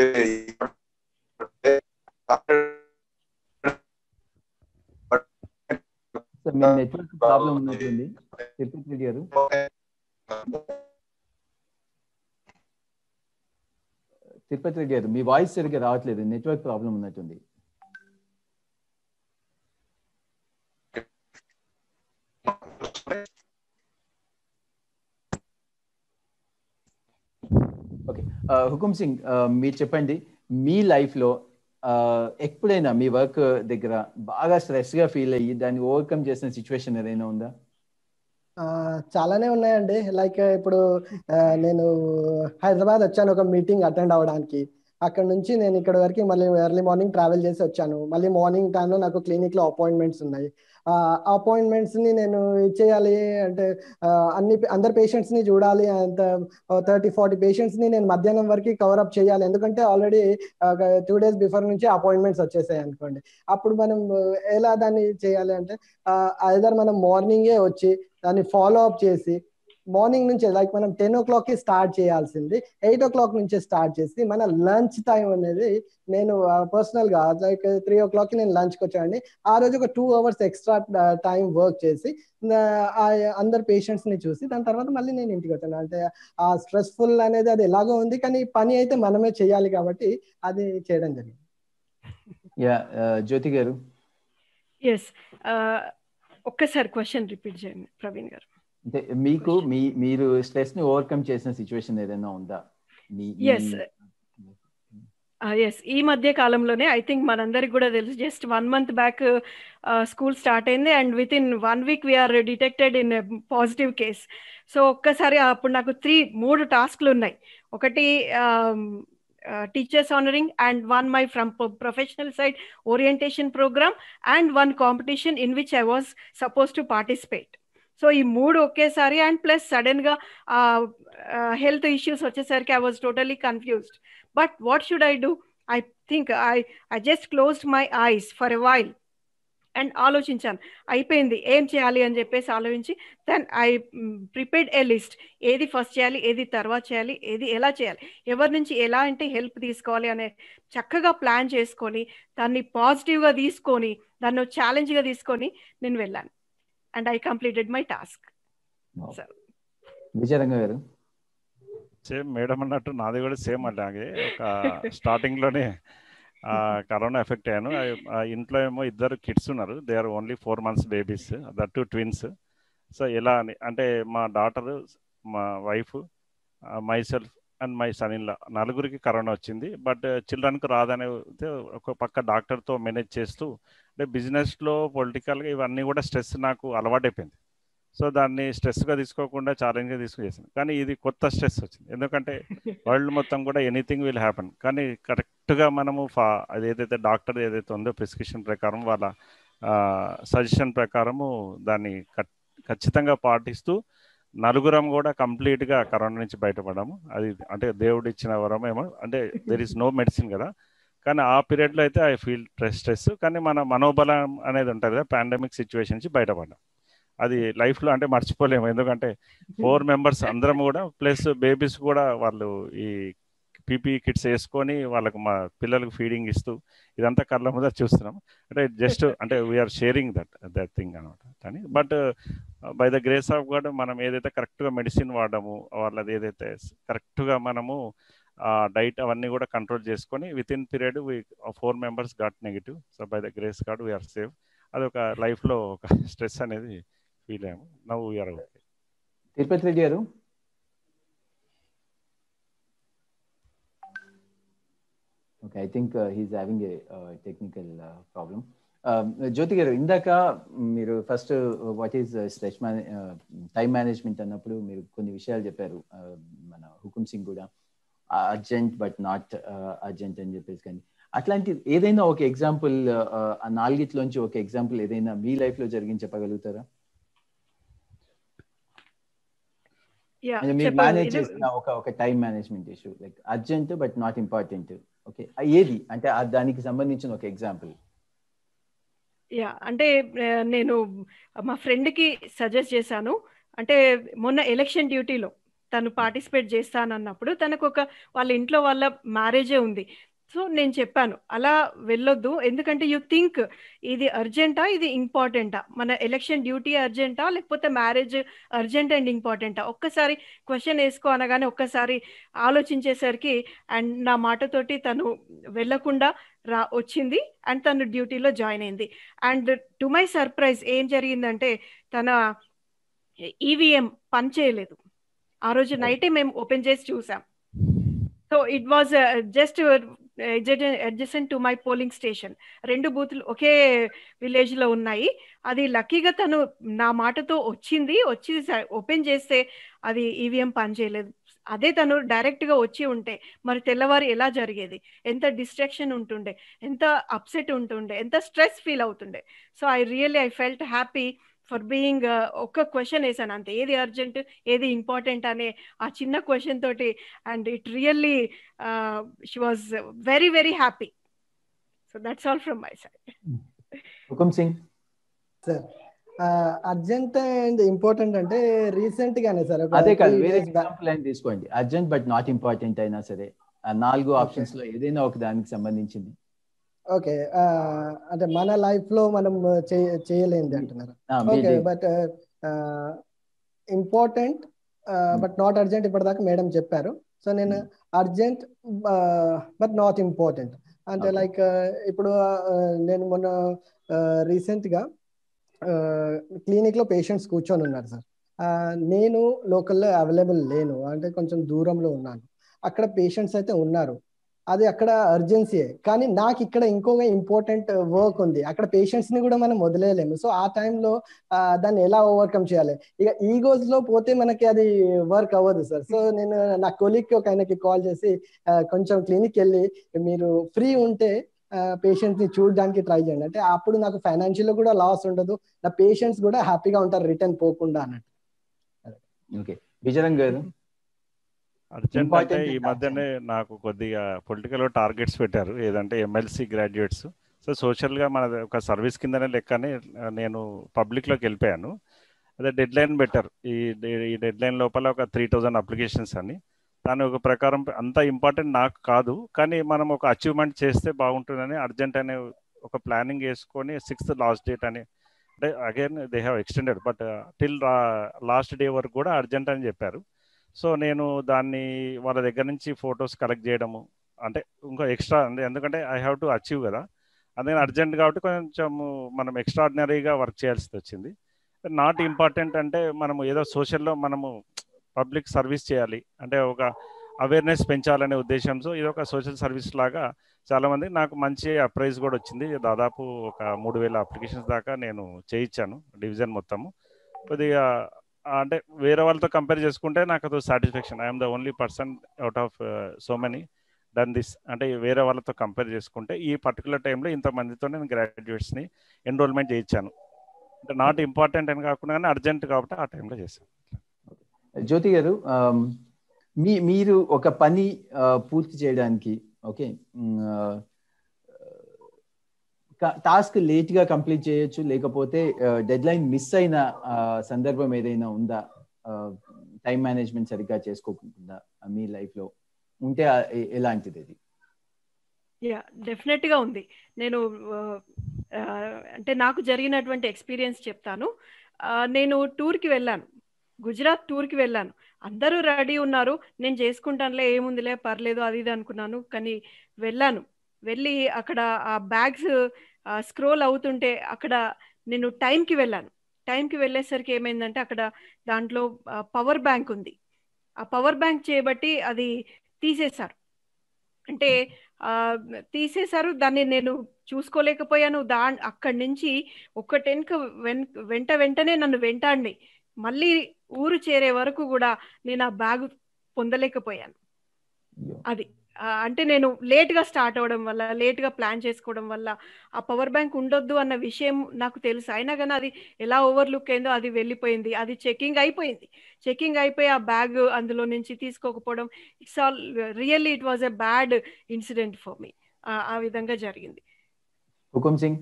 నెట్వర్క్ ప్రాబ్లం ఉన్నట్టుంది తిరుపతి రెడ్డి గారు. తిరుపతి రెడ్డి గారు మీ వాయిస్ సరిగ్గా రావట్లేదు, నెట్వర్క్ ప్రాబ్లం ఉన్నట్టుంది. ఓకే, హుకుమ్ సింగ్ మీరు చెప్పండి, మీ లైఫ్లో ఎప్పుడైనా మీ వర్క్ దగ్గర బాగా స్ట్రెస్గా ఫీల్ అయ్యి దాన్ని ఓవర్కమ్ చేసిన సిచ్యువేషన్ ఏదైనా ఉందా? చాలానే ఉన్నాయండి. లైక్ ఇప్పుడు నేను హైదరాబాద్ వచ్చాను ఒక మీటింగ్ అటెండ్ అవ్వడానికి. అక్కడ నుంచి నేను ఇక్కడ వరకు మళ్ళీ ఎర్లీ మార్నింగ్ ట్రావెల్ చేసి వచ్చాను. మళ్ళీ మార్నింగ్ టైంలో నాకు క్లినిక్లో అపాయింట్మెంట్స్ ఉన్నాయి. ఆ అపాయింట్మెంట్స్ని నేను ఇచ్చేయాలి అంటే అన్ని అందరు పేషెంట్స్ని చూడాలి. అంత థర్టీ ఫార్టీ పేషెంట్స్ని నేను మధ్యాహ్నం వరకు కవరప్ చేయాలి. ఎందుకంటే ఆల్రెడీ టూ డేస్ బిఫోర్ నుంచి అపాయింట్మెంట్స్ వచ్చేసాయి అనుకోండి. అప్పుడు మనం ఎలా దాన్ని చేయాలి అంటే ఐదర్ మనం మార్నింగే వచ్చి దాన్ని ఫాలో అప్ చేసి మార్నింగ్ నుంచి లైక్ మనం టెన్ ఓ క్లాక్ కి స్టార్ట్ చేయాల్సింది ఎయిట్ ఓ క్లాక్ నుంచి స్టార్ట్ చేసి మన లంచ్ టైం అనేది నేను పర్సనల్ గా లైక్ త్రీ ఓ క్లాక్ కి నేను లంచ్కి వచ్చానండి. ఆ రోజు ఒక two hours extra time work చేసి అందరు పేషెంట్స్ ని చూసి దాని తర్వాత మళ్ళీ నేను ఇంటికి వచ్చాను. అంటే ఆ స్ట్రెస్ఫుల్ అనేది అది ఎలాగో ఉంది, కానీ పని అయితే మనమే చేయాలి కాబట్టి అది చేయడం జరిగింది. యా జ్యోతి గారు. ఎస్, ఒక్కసారి క్వశ్చన్ రిపీట్ చేయండి ప్రవీణ్ గారు. అంటే మీకు మీ మీరు స్ట్రెస్ ని ఓవర్కమ్ చేసిన సిచ్యువేషన్ ఏదైనా ఉందా? ఎస్ ఎస్ ఈ మధ్య కాలంలోనే ఐ థింక్ మనందరికి కూడా తెలుసు, just one month back school start అయింది and within one week we're detected in positive case. So ఒక్కసారి అప్పుడు నాకు త్రీ మూడు టాస్క్లు ఉన్నాయి. ఒకటి Uh, teachers honoring and one my from professional side orientation program and one competition in which I was supposed to participate. So ee mood okesari and plus sudden ga uh, uh, health issues vachesariki I was totally confused. But what should I do? I think I I just closed my eyes for a while and ఆలోచించాను, అయిపోయింది ఏం చేయాలి అని చెప్పేసి ఆలోచించి then I prepared a list. ఏది first చేయాలి, ఏది తర్వాత చేయాలి, ఏది ఎలా చేయాలి, ఎవరి నుంచి ఎలా అంటే హెల్ప్ తీసుకోవాలి అనే చక్కగా ప్లాన్ చేసుకొని దాన్ని పాజిటివ్గా తీసుకొని దాన్ని ఛాలెంజ్గా తీసుకొని నేను వెళ్ళాను. And I completed my task. Vijayaranga garu? Same madam అన్నట్టు నాది కూడా సేమ్ అలాగే. ఒక స్టార్టింగ్లోనే కరోనా ఎఫెక్ట్ అయ్యాను. ఇంట్లో ఏమో ఇద్దరు కిడ్స్ ఉన్నారు, they are only four months babies, that too twins. So ఎలా అని అంటే మా డాటరు, మా wife, myself and my son in law నలుగురికి కరోనా వచ్చింది. బట్ చిల్డ్రన్కి రాదనే ఒక పక్క డాక్టర్తో మేనేజ్ చేస్తూ, అంటే బిజినెస్లో పొలిటికల్గా ఇవన్నీ కూడా స్ట్రెస్ నాకు అలవాటైపోయింది. సో దాన్ని స్ట్రెస్గా తీసుకోకుండా ఛాలెంజ్గా తీసుకునేసాను. కానీ ఇది కొత్త స్ట్రెస్ వచ్చింది, ఎందుకంటే వరల్డ్ మొత్తం కూడా ఎనీథింగ్ విల్ హ్యాపన్. కానీ కరెక్ట్గా మనము ఫా అది ఏదైతే డాక్టర్ ఏదైతే ఉందో ప్రిస్క్రిప్షన్ ప్రకారం వాళ్ళ సజెషన్ ప్రకారము దాన్ని ఖచ్చితంగా పాటిస్తూ నలుగురం కూడా కంప్లీట్గా కరోనా నుంచి బయటపడము. అది అంటే దేవుడు ఇచ్చిన వరం ఏమో, అంటే దెర్ ఈస్ నో మెడిసిన్ కదా. కానీ ఆ పీరియడ్లో అయితే ఐ ఫీల్ స్ట్రెస్ స్ట్రెస్ కానీ మన మనోబలం అనేది ఉంటుంది కదా, పాండమిక్ సిచ్యువేషన్ నుంచి బయటపడ్డాం. అది లైఫ్లో అంటే మర్చిపోలేము, ఎందుకంటే ఫోర్ మెంబర్స్ అందరం కూడా ప్లస్ బేబీస్ కూడా వాళ్ళు ఈ పీపీ కిట్స్ వేసుకొని వాళ్ళకు మా పిల్లలకు ఫీడింగ్ ఇస్తూ ఇదంతా కళ్ళ మీద చూస్తున్నాం. అంటే జస్ట్ అంటే we're sharing that that thing అనమాట. కానీ but by the grace of God మనం ఏదైతే కరెక్ట్గా మెడిసిన్ వాడము, వాళ్ళది ఏదైతే కరెక్ట్గా మనము డైట్ అవన్నీ కూడా కంట్రోల్ చేసుకొని within period we four members got negative. So by the grace God we're safe. అది ఒక లైఫ్లో ఒక స్ట్రెస్ అనేది ఫీల్ అయ్యాము. నవ్వు we are okay. Tirupati Reddy garu? Okay, I think he is having a technical problem. Jyoti garu, ఇందాక మీరు ఫస్ట్ వాట్ ఈస్ స్ట్రెస్ మేనే టైం మేనేజ్మెంట్ అన్నప్పుడు మీరు కొన్ని విషయాలు చెప్పారు. మన హుకుమ్ సింగ్ కూడా అర్జెంట్ బట్ నాట్ అర్జెంట్ అని చెప్పేసి, కానీ అట్లాంటి ఏదైనా ఒక ఎగ్జాంపుల్, ఆ నాలుగిట్లోంచి ఒక ఎగ్జాంపుల్ ఏదైనా మీ లైఫ్ లో జరిగింది చెప్పగలుగుతారా? మీరు మేనేజ్ చేసిన ఒక ఒక time management issue, like urgent but not important, okay, ఏది అంటే దానికి సంబంధించిన ఒక ఎగ్జాంపుల్. యా, అంటే నేను మా ఫ్రెండ్కి సజెస్ట్ చేశాను. అంటే మొన్న ఎలక్షన్ డ్యూటీలో తను పార్టిసిపేట్ చేస్తానన్నప్పుడు తనకు ఒక వాళ్ళ ఇంట్లో వాళ్ళ మ్యారేజే ఉంది. సో నేను చెప్పాను అలా వెళ్ళొద్దు, ఎందుకంటే యూ థింక్ ఇది అర్జెంటా, ఇది ఇంపార్టెంటా, మన ఎలక్షన్ డ్యూటీ అర్జెంటా లేకపోతే మ్యారేజ్ అర్జెంట్ అండ్ ఇంపార్టెంటా, ఒక్కసారి క్వశ్చన్ వేసుకో అనగానే ఒక్కసారి ఆలోచించేసరికి అండ్ నా మాటతోటి తను వెళ్ళకుండా రా వచ్చింది అండ్ తను డ్యూటీలో జాయిన్ అయింది. అండ్ టు మై సర్ప్రైజ్ ఏం జరిగిందంటే తన ఈవీఎం పని చేయలేదు. ఆ రోజు నైటే మేము ఓపెన్ చేసి చూసాం. So it was just adjacent to my polling station. రెండు బూతులు ఒకే విలేజ్ లో ఉన్నాయి. అది లక్కీగా తను నా మాటతో వచ్చింది, వచ్చి ఓపెన్ చేస్తే అది ఈవీఎం పనిచేయలేదు. అదే తను డైరెక్ట్ గా వచ్చి ఉంటే మరి తెల్లవారు ఎలా జరిగేది, ఎంత డిస్ట్రాక్షన్ ఉంటుండే, ఎంత అప్సెట్ ఉంటుండే, ఎంత స్ట్రెస్ ఫీల్ అవుతుండే. So I really I felt happy for being ఒక్క క్వశ్చన్ వేసాను అంతే, ఏది అర్జెంట్ ఏది ఇంపార్టెంట్ అనే ఆ చిన్న క్వశ్చన్ తోటి. And it really she was very very happy. So that's all from my side. Hukum Singh sir, urgent and important అంటే రీసెంట్ గానే సార్, అదే కాదు వేరే ఎగ్జాంపుల్ అయినా తీసుకోండి, అర్జెంట్ బట్ నాట్ ఇంపార్టెంట్ అయినా సరే, నాలుగు ఆప్షన్స్ లో ఏదైనా ఒక దానికి సంబంధించింది. ఓకే, అంటే మన లైఫ్ లో మనం చేయలేంది అంటున్నారు. Okay, but important but not urgent ఇప్పటిదాకా మేడం చెప్పారు. సో నేను అర్జెంట్ బట్ నాట్ ఇంపార్టెంట్ అంటే లైక్ ఇప్పుడు నేను మొన్న రీసెంట్ గా క్లినిక్ లో పేషెంట్స్ కూర్చొని ఉన్నారు సార్. నేను లోకల్లో అవైలబుల్ లేను, అంటే కొంచెం దూరంలో ఉన్నాను. అక్కడ పేషెంట్స్ అయితే ఉన్నారు, అది అక్కడ అర్జెన్సీయే. కానీ నాకు ఇక్కడ ఇంకొక ఇంపార్టెంట్ వర్క్ ఉంది, అక్కడ పేషెంట్స్ ని కూడా మనం వదిలేయలేము. సో ఆ టైంలో దాన్ని ఎలా ఓవర్కమ్ చేయాలి, ఇక ఈగోస్ లో పోతే మనకి అది వర్క్ అవ్వదు సార్. సో నేను నా కొలీగ్కి ఒక ఆయనకి కాల్ చేసి కొంచెం క్లినిక్ వెళ్ళి మీరు ఫ్రీ ఉంటే పేషెంట్స్ ని చూడడానికి ట్రై చేయండి అంటే, అప్పుడు నాకు ఫైనాన్షియల్ కూడా లాస్ ఉండదు, నా పేషెంట్స్ కూడా హ్యాపీగా ఉంటారు రిటర్న్ పోకుండా అన్నట్టు. ఓకే, విజయరంగ్ గారు? అర్జెంట్ అంటే ఈ మధ్యనే నాకు కొద్దిగా పొలిటికల్ టార్గెట్స్ పెట్టారు, ఏదంటే ఎమ్మెల్సీ గ్రాడ్యుయేట్స్ సో సోషల్గా మన ఒక సర్వీస్ కిందనే లెక్కని నేను పబ్లిక్లోకి వెళ్ళిపోయాను. అదే డెడ్ లైన్ బెటర్, ఈ ఈ డెడ్ లైన్ లోపల ఒక త్రీ థౌజండ్ అప్లికేషన్స్ అని, దాని ఒక ప్రకారం అంత ఇంపార్టెంట్ నాకు కాదు, కానీ మనం ఒక అచీవ్మెంట్ చేస్తే బాగుంటుందని అర్జెంట్ అనే ఒక ప్లానింగ్ వేసుకొని సిక్స్త్ లాస్ట్ డేట్ అని, అంటే again they have extended but till last day వరకు కూడా అర్జెంట్ అని చెప్పారు. సో నేను దాన్ని వాళ్ళ దగ్గర నుంచి ఫొటోస్ కలెక్ట్ చేయడము, అంటే ఇంకో ఎక్స్ట్రా, ఎందుకంటే ఐ హ్యావ్ టు అచీవ్ కదా, అందుకని అర్జెంట్ కాబట్టి కొంచెం మనం ఎక్స్ట్రాడినరీగా వర్క్ చేయాల్సి వచ్చింది. నాట్ ఇంపార్టెంట్ అంటే మనము ఏదో సోషల్లో మనము పబ్లిక్ సర్వీస్ చేయాలి అంటే ఒక అవేర్నెస్ పెంచాలనే ఉద్దేశంతో ఇది ఒక సోషల్ సర్వీస్ లాగా చాలామంది, నాకు మంచి అప్రైజ్ కూడా వచ్చింది. దాదాపు ఒక మూడు వేల అప్లికేషన్స్ దాకా నేను చేయించాను డివిజన్ మొత్తము. కొద్దిగా అంటే వేరే వాళ్ళతో కంపేర్ చేసుకుంటే నాకు అది satisfaction, I'm the only person out of so many done this, అంటే వేరే వాళ్ళతో కంపేర్ చేసుకుంటే ఈ పర్టికులర్ టైంలో ఇంతమందితో నేను గ్రాడ్యుయేట్స్ని ఎన్రోల్మెంట్ చేయించాను. అంటే నాట్ ఇంపార్టెంట్ అని కాకుండా కానీ అర్జెంట్ కాబట్టి ఆ టైంలో చేశాను. జ్యోతి గారు, మీ మీరు ఒక పని పూర్తి చేయడానికి ఓకే టాస్క్ లేట్ గా కంప్లీట్ చేయొచ్చు, లేకపోతే డెడ్ లైన్ మిస్ అయిన సందర్భం ఏదైనా ఉందా? టైం మేనేజ్మెంట్ సరిగ్గా చేసుకోకుండా మీ లైఫ్ లో ఉంటే ఎలాంటిది అది? యా, డెఫినెట్ గా ఉంది. నేను అంటే నాకు జరిగినటువంటి ఎక్స్పీరియన్స్ చెప్తాను. నేను టూర్కి వెళ్ళాను, గుజరాత్ టూర్కి వెళ్ళాను. అందరూ రెడీ ఉన్నారు, నేను చేసుకుంటానులే ఏముందిలే పర్లేదు అది ఇది అనుకున్నాను. కానీ వెళ్ళాను, వెళ్ళి అక్కడ ఆ బ్యాగ్స్ స్క్రోల్ అవుతుంటే అక్కడ నేను టైంకి వెళ్ళాను. టైంకి వెళ్ళేసరికి ఏమైందంటే అక్కడ దాంట్లో పవర్ బ్యాంక్ ఉంది. ఆ పవర్ బ్యాంక్ చేయబట్టి అది తీసేశారు. అంటే తీసేశారు, దాన్ని నేను చూసుకోలేకపోయాను. దా అక్కడి నుంచి ఒక్కటెనక వెన్ వెంట వెంటనే నన్ను వెంటాడి మళ్ళీ ఊరు చేరే వరకు కూడా నేను ఆ బ్యాగ్ పొందలేకపోయాను. అది అంటే నేను లేట్గా స్టార్ట్ అవ్వడం వల్ల, లేట్గా ప్లాన్ చేసుకోవడం వల్ల ఆ పవర్ బ్యాంక్ ఉండొద్దు అన్న విషయం నాకు తెలుసు. అయినా కానీ అది ఎలా ఓవర్లుక్ అయిందో అది వెళ్ళిపోయింది. అది చెకింగ్ అయిపోయింది, చెకింగ్ అయిపోయి ఆ బ్యాగ్ అందులో నుంచి తీసుకోకపోవడం, it's all really it was a bad incident for me. ఆ విధంగా జరిగింది. హుకుమ్ సింగ్.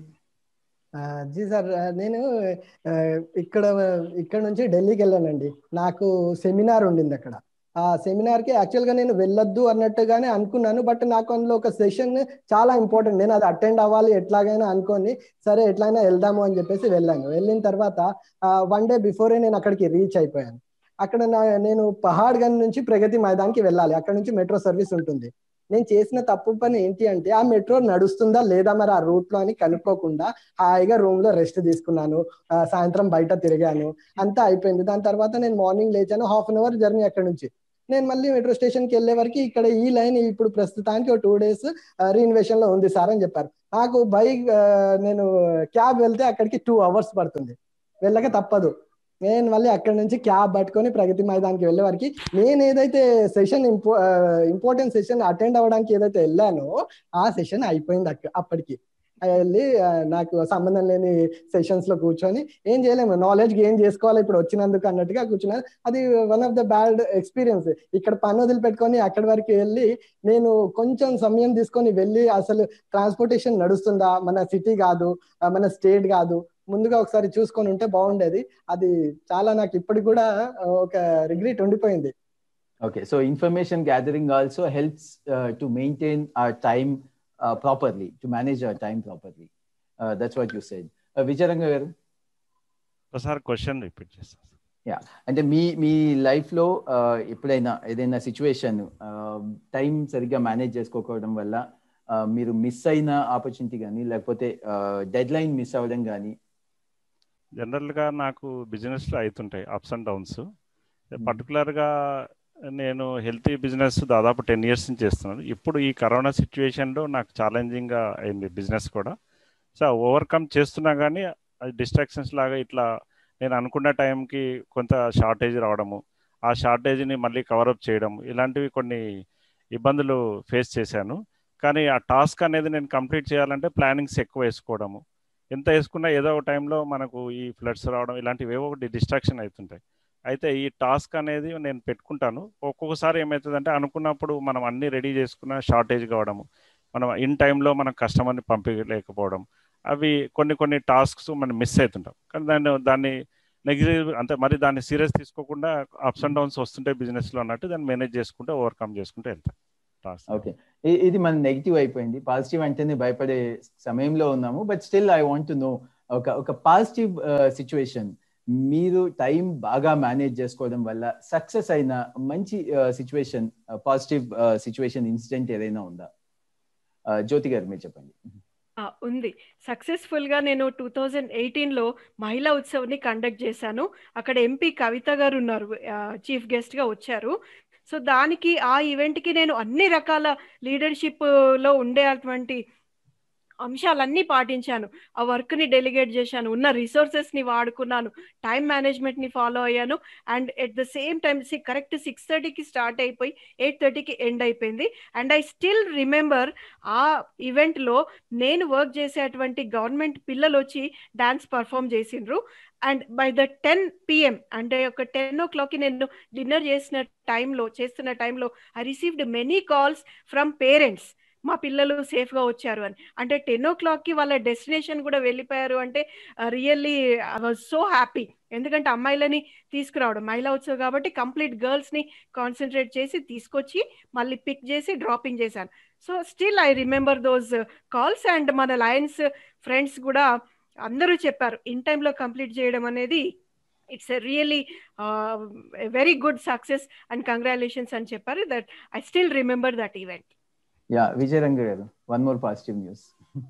జీ సార్, నేను ఇక్కడ ఇక్కడ నుంచి ఢిల్లీకి వెళ్ళానండి. నాకు సెమినార్ ఉండింది అక్కడ. ఆ సెమినార్కి యాక్చువల్గా నేను వెళ్ళొద్దు అన్నట్టుగానే అనుకున్నాను, బట్ నాకు అందులో ఒక సెషన్ చాలా ఇంపార్టెంట్, నేను అది అటెండ్ అవ్వాలి ఎట్లాగైనా అనుకొని సరే ఎట్లయినా వెళ్దాము అని చెప్పేసి వెళ్ళాను. వెళ్ళిన తర్వాత వన్ డే బిఫోరే నేను అక్కడికి రీచ్ అయిపోయాను. అక్కడ నా నేను పహాడ్గంజ్ నుంచి ప్రగతి మైదాన్కి వెళ్ళాలి, అక్కడ నుంచి మెట్రో సర్వీస్ ఉంటుంది. నేను చేసిన తప్పు పని ఏంటి అంటే ఆ మెట్రో నడుస్తుందా లేదా మరి ఆ రూట్ లో అని కనుక్కోకుండా హాయిగా రూమ్ లో రెస్ట్ తీసుకున్నాను, సాయంత్రం బయట తిరిగాను, అంతా అయిపోయింది. దాని తర్వాత నేను మార్నింగ్ లేచాను, హాఫ్ అన్ అవర్ జర్నీ అక్కడ నుంచి. నేను మళ్ళీ మెట్రో స్టేషన్ కి వెళ్ళే వరకు ఇక్కడ ఈ లైన్ ఇప్పుడు ప్రస్తుతానికి ఒక టూ డేస్ రీఇన్వేషన్ లో ఉంది సార్ అని చెప్పారు. నాకు బైక్ నేను క్యాబ్ వెళ్తే అక్కడికి టూ అవర్స్ పడుతుంది, వెళ్ళక తప్పదు. నేను మళ్ళీ అక్కడ నుంచి క్యాబ్ పట్టుకొని ప్రగతి మైదానికి వెళ్ళే వరకు నేను ఏదైతే సెషన్ ఇంపో ఇంపార్టెంట్ సెషన్ అటెండ్ అవ్వడానికి ఏదైతే వెళ్ళానో ఆ సెషన్ అయిపోయింది అక్క అప్పటికి. వెళ్ళి నాకు సంబంధం లేని సెషన్స్ లో కూర్చొని ఏం చేయలేము, నాలెడ్జ్ గెయిన్ చేసుకోవాలి ఇప్పుడు వచ్చినందుకు అన్నట్టుగా కూర్చున్నాను. అది one of the bad experience. ఇక్కడ పని వదిలిపెట్టుకొని అక్కడి వరకు వెళ్ళి నేను కొంచెం సమయం తీసుకొని వెళ్ళి అసలు ట్రాన్స్పోర్టేషన్ నడుస్తుందా, మన సిటీ కాదు మన స్టేట్ కాదు, ముందుగా ఒకసారి చూసుకొని ఉంటే బాగుండేది. అది చాలా నాకు ఇప్పటికి కూడా ఒక రిగ్రెట్ ఉండిపోయింది. Okay, so information gathering also helps to maintain our time properly, to manage our time properly. That's what you said. Vijayaranga garu, ఒకసారి క్వశ్చన్ రిపీట్ చేస్తాను. యా, అంటే మీ మీ లైఫ్ లో ఎప్పుడైనా ఏదైనా సిచ్యువేషన్ టైం సరిగ్గా మేనేజ్ చేసుకోకపోవడం వల్ల మీరు మిస్ అయిన ఆపర్చునిటీ కానీ లేకపోతే డెడ్ లైన్ మిస్ అవ్వడం కానీ? జనరల్గా నాకు బిజినెస్లో అవుతుంటాయి అప్స్ అండ్ డౌన్స్. పర్టికులర్గా నేను హెల్తీ బిజినెస్ దాదాపు టెన్ ఇయర్స్ నుంచి చేస్తున్నాను. ఇప్పుడు ఈ కరోనా సిచ్యువేషన్లో నాకు ఛాలెంజింగ్గా అయింది బిజినెస్ కూడా. సో ఓవర్కమ్ చేస్తున్నా కానీ అది డిస్ట్రాక్షన్స్ లాగా ఇట్లా నేను అనుకున్న టైంకి కొంత షార్టేజ్ రావడము, ఆ షార్టేజ్ని మళ్ళీ కవరప్ చేయడం, ఇలాంటివి కొన్ని ఇబ్బందులు ఫేస్ చేశాను. కానీ ఆ టాస్క్ అనేది నేను కంప్లీట్ చేయాలంటే ప్లానింగ్స్ ఎక్కువ వేసుకోవడము, ఎంత వేసుకున్నా ఏదో ఒక టైంలో మనకు ఈ ఫ్లడ్స్ రావడం ఇలాంటివి ఏవో ఒకటి డిస్ట్రాక్షన్ అవుతుంటాయి. అయితే ఈ టాస్క్ అనేది నేను పెట్టుకుంటాను. ఒక్కొక్కసారి ఏమవుతుందంటే అనుకున్నప్పుడు మనం అన్నీ రెడీ చేసుకున్న షార్టేజ్ కావడము, మనం ఇన్ టైంలో మనం కస్టమర్ని పంపించలేకపోవడం, అవి కొన్ని కొన్ని టాస్క్స్ మనం మిస్ అవుతుంటాం. కానీ దాన్ని దాన్ని నెగిటివ్ అంటే మరి దాన్ని సీరియస్ తీసుకోకుండా అప్స్ అండ్ డౌన్స్ వస్తుంటాయి బిజినెస్లో అన్నట్టు దాన్ని మేనేజ్ చేసుకుంటే ఓవర్కమ్ చేసుకుంటే వెళ్తాం. ఓకే, ఇది మన నెగిటివ్ అయిపోయింది. పాజిటివ్ అంటేనే భయపడే సమయంలో ఉన్నాము. But still I want to know ఒక ఒక పాజిటివ్ సిచ్యువేషన్, మీరు టైం బాగా మేనేజ్ చేసుకోవడం వల్ల సక్సెస్ అయిన మంచి సిచ్యువేషన్, పాజిటివ్ సిచ్యువేషన్ ఇన్సిడెంట్ ఏదైనా ఉందా? జ్యోతి గారు మీరు చెప్పండి. ఉంది. సక్సెస్ఫుల్ గా నేను టూ థౌజండ్ ఎయిటీన్ లో మహిళా ఉత్సవ్ని కండక్ట్ చేశాను. అక్కడ ఎంపీ కవిత గారు ఉన్నారు, చీఫ్ గెస్ట్ గా వచ్చారు. సో దానికి ఆ ఈవెంట్ కి నేను అన్ని రకాల లీడర్షిప్ లో ఉండేటువంటి అంశాలన్నీ పాటించాను. ఆ వర్క్ ని డెలిగేట్ చేశాను, ఉన్న రిసోర్సెస్ ని వాడుకున్నాను, టైం మేనేజ్మెంట్ ని ఫాలో అయ్యాను. And at the same time correct six థర్టీకి స్టార్ట్ అయిపోయి ఎయిట్ థర్టీకి ఎండ్ అయిపోయింది. అండ్ ఐ స్టిల్ రిమెంబర్ ఆ ఈవెంట్ లో నేను వర్క్ చేసేటువంటి గవర్నమెంట్ పిల్లలు వచ్చి డాన్స్ పర్ఫామ్ చేసిండ్రు. And by the ten PM అంటే ఒక టెన్ ఓ క్లాక్కి నేను డిన్నర్ చేసిన టైంలో చేస్తున్న టైంలో I received many calls from parents, మా పిల్లలు సేఫ్గా వచ్చారు అని. అంటే టెన్ ఓ క్లాక్కి వాళ్ళ డెస్టినేషన్ కూడా వెళ్ళిపోయారు అంటే really I was so happy. ఎందుకంటే అమ్మాయిలని తీసుకురావడం మహిళా ఉత్సవ్ కాబట్టి కంప్లీట్ గర్ల్స్ని కాన్సన్ట్రేట్ చేసి తీసుకొచ్చి మళ్ళీ పిక్ చేసి డ్రాపింగ్ చేశాను. So still I remember those calls. And మన లయన్స్ ఫ్రెండ్స్ కూడా అందరూ చెప్పారు ఇన్ టైంలో కంప్లీట్ చేయడం అనేది it's really very good success and congratulations అని చెప్పారు. That I still remember that event. Yeah, Vijayaranga garu, one more positive news.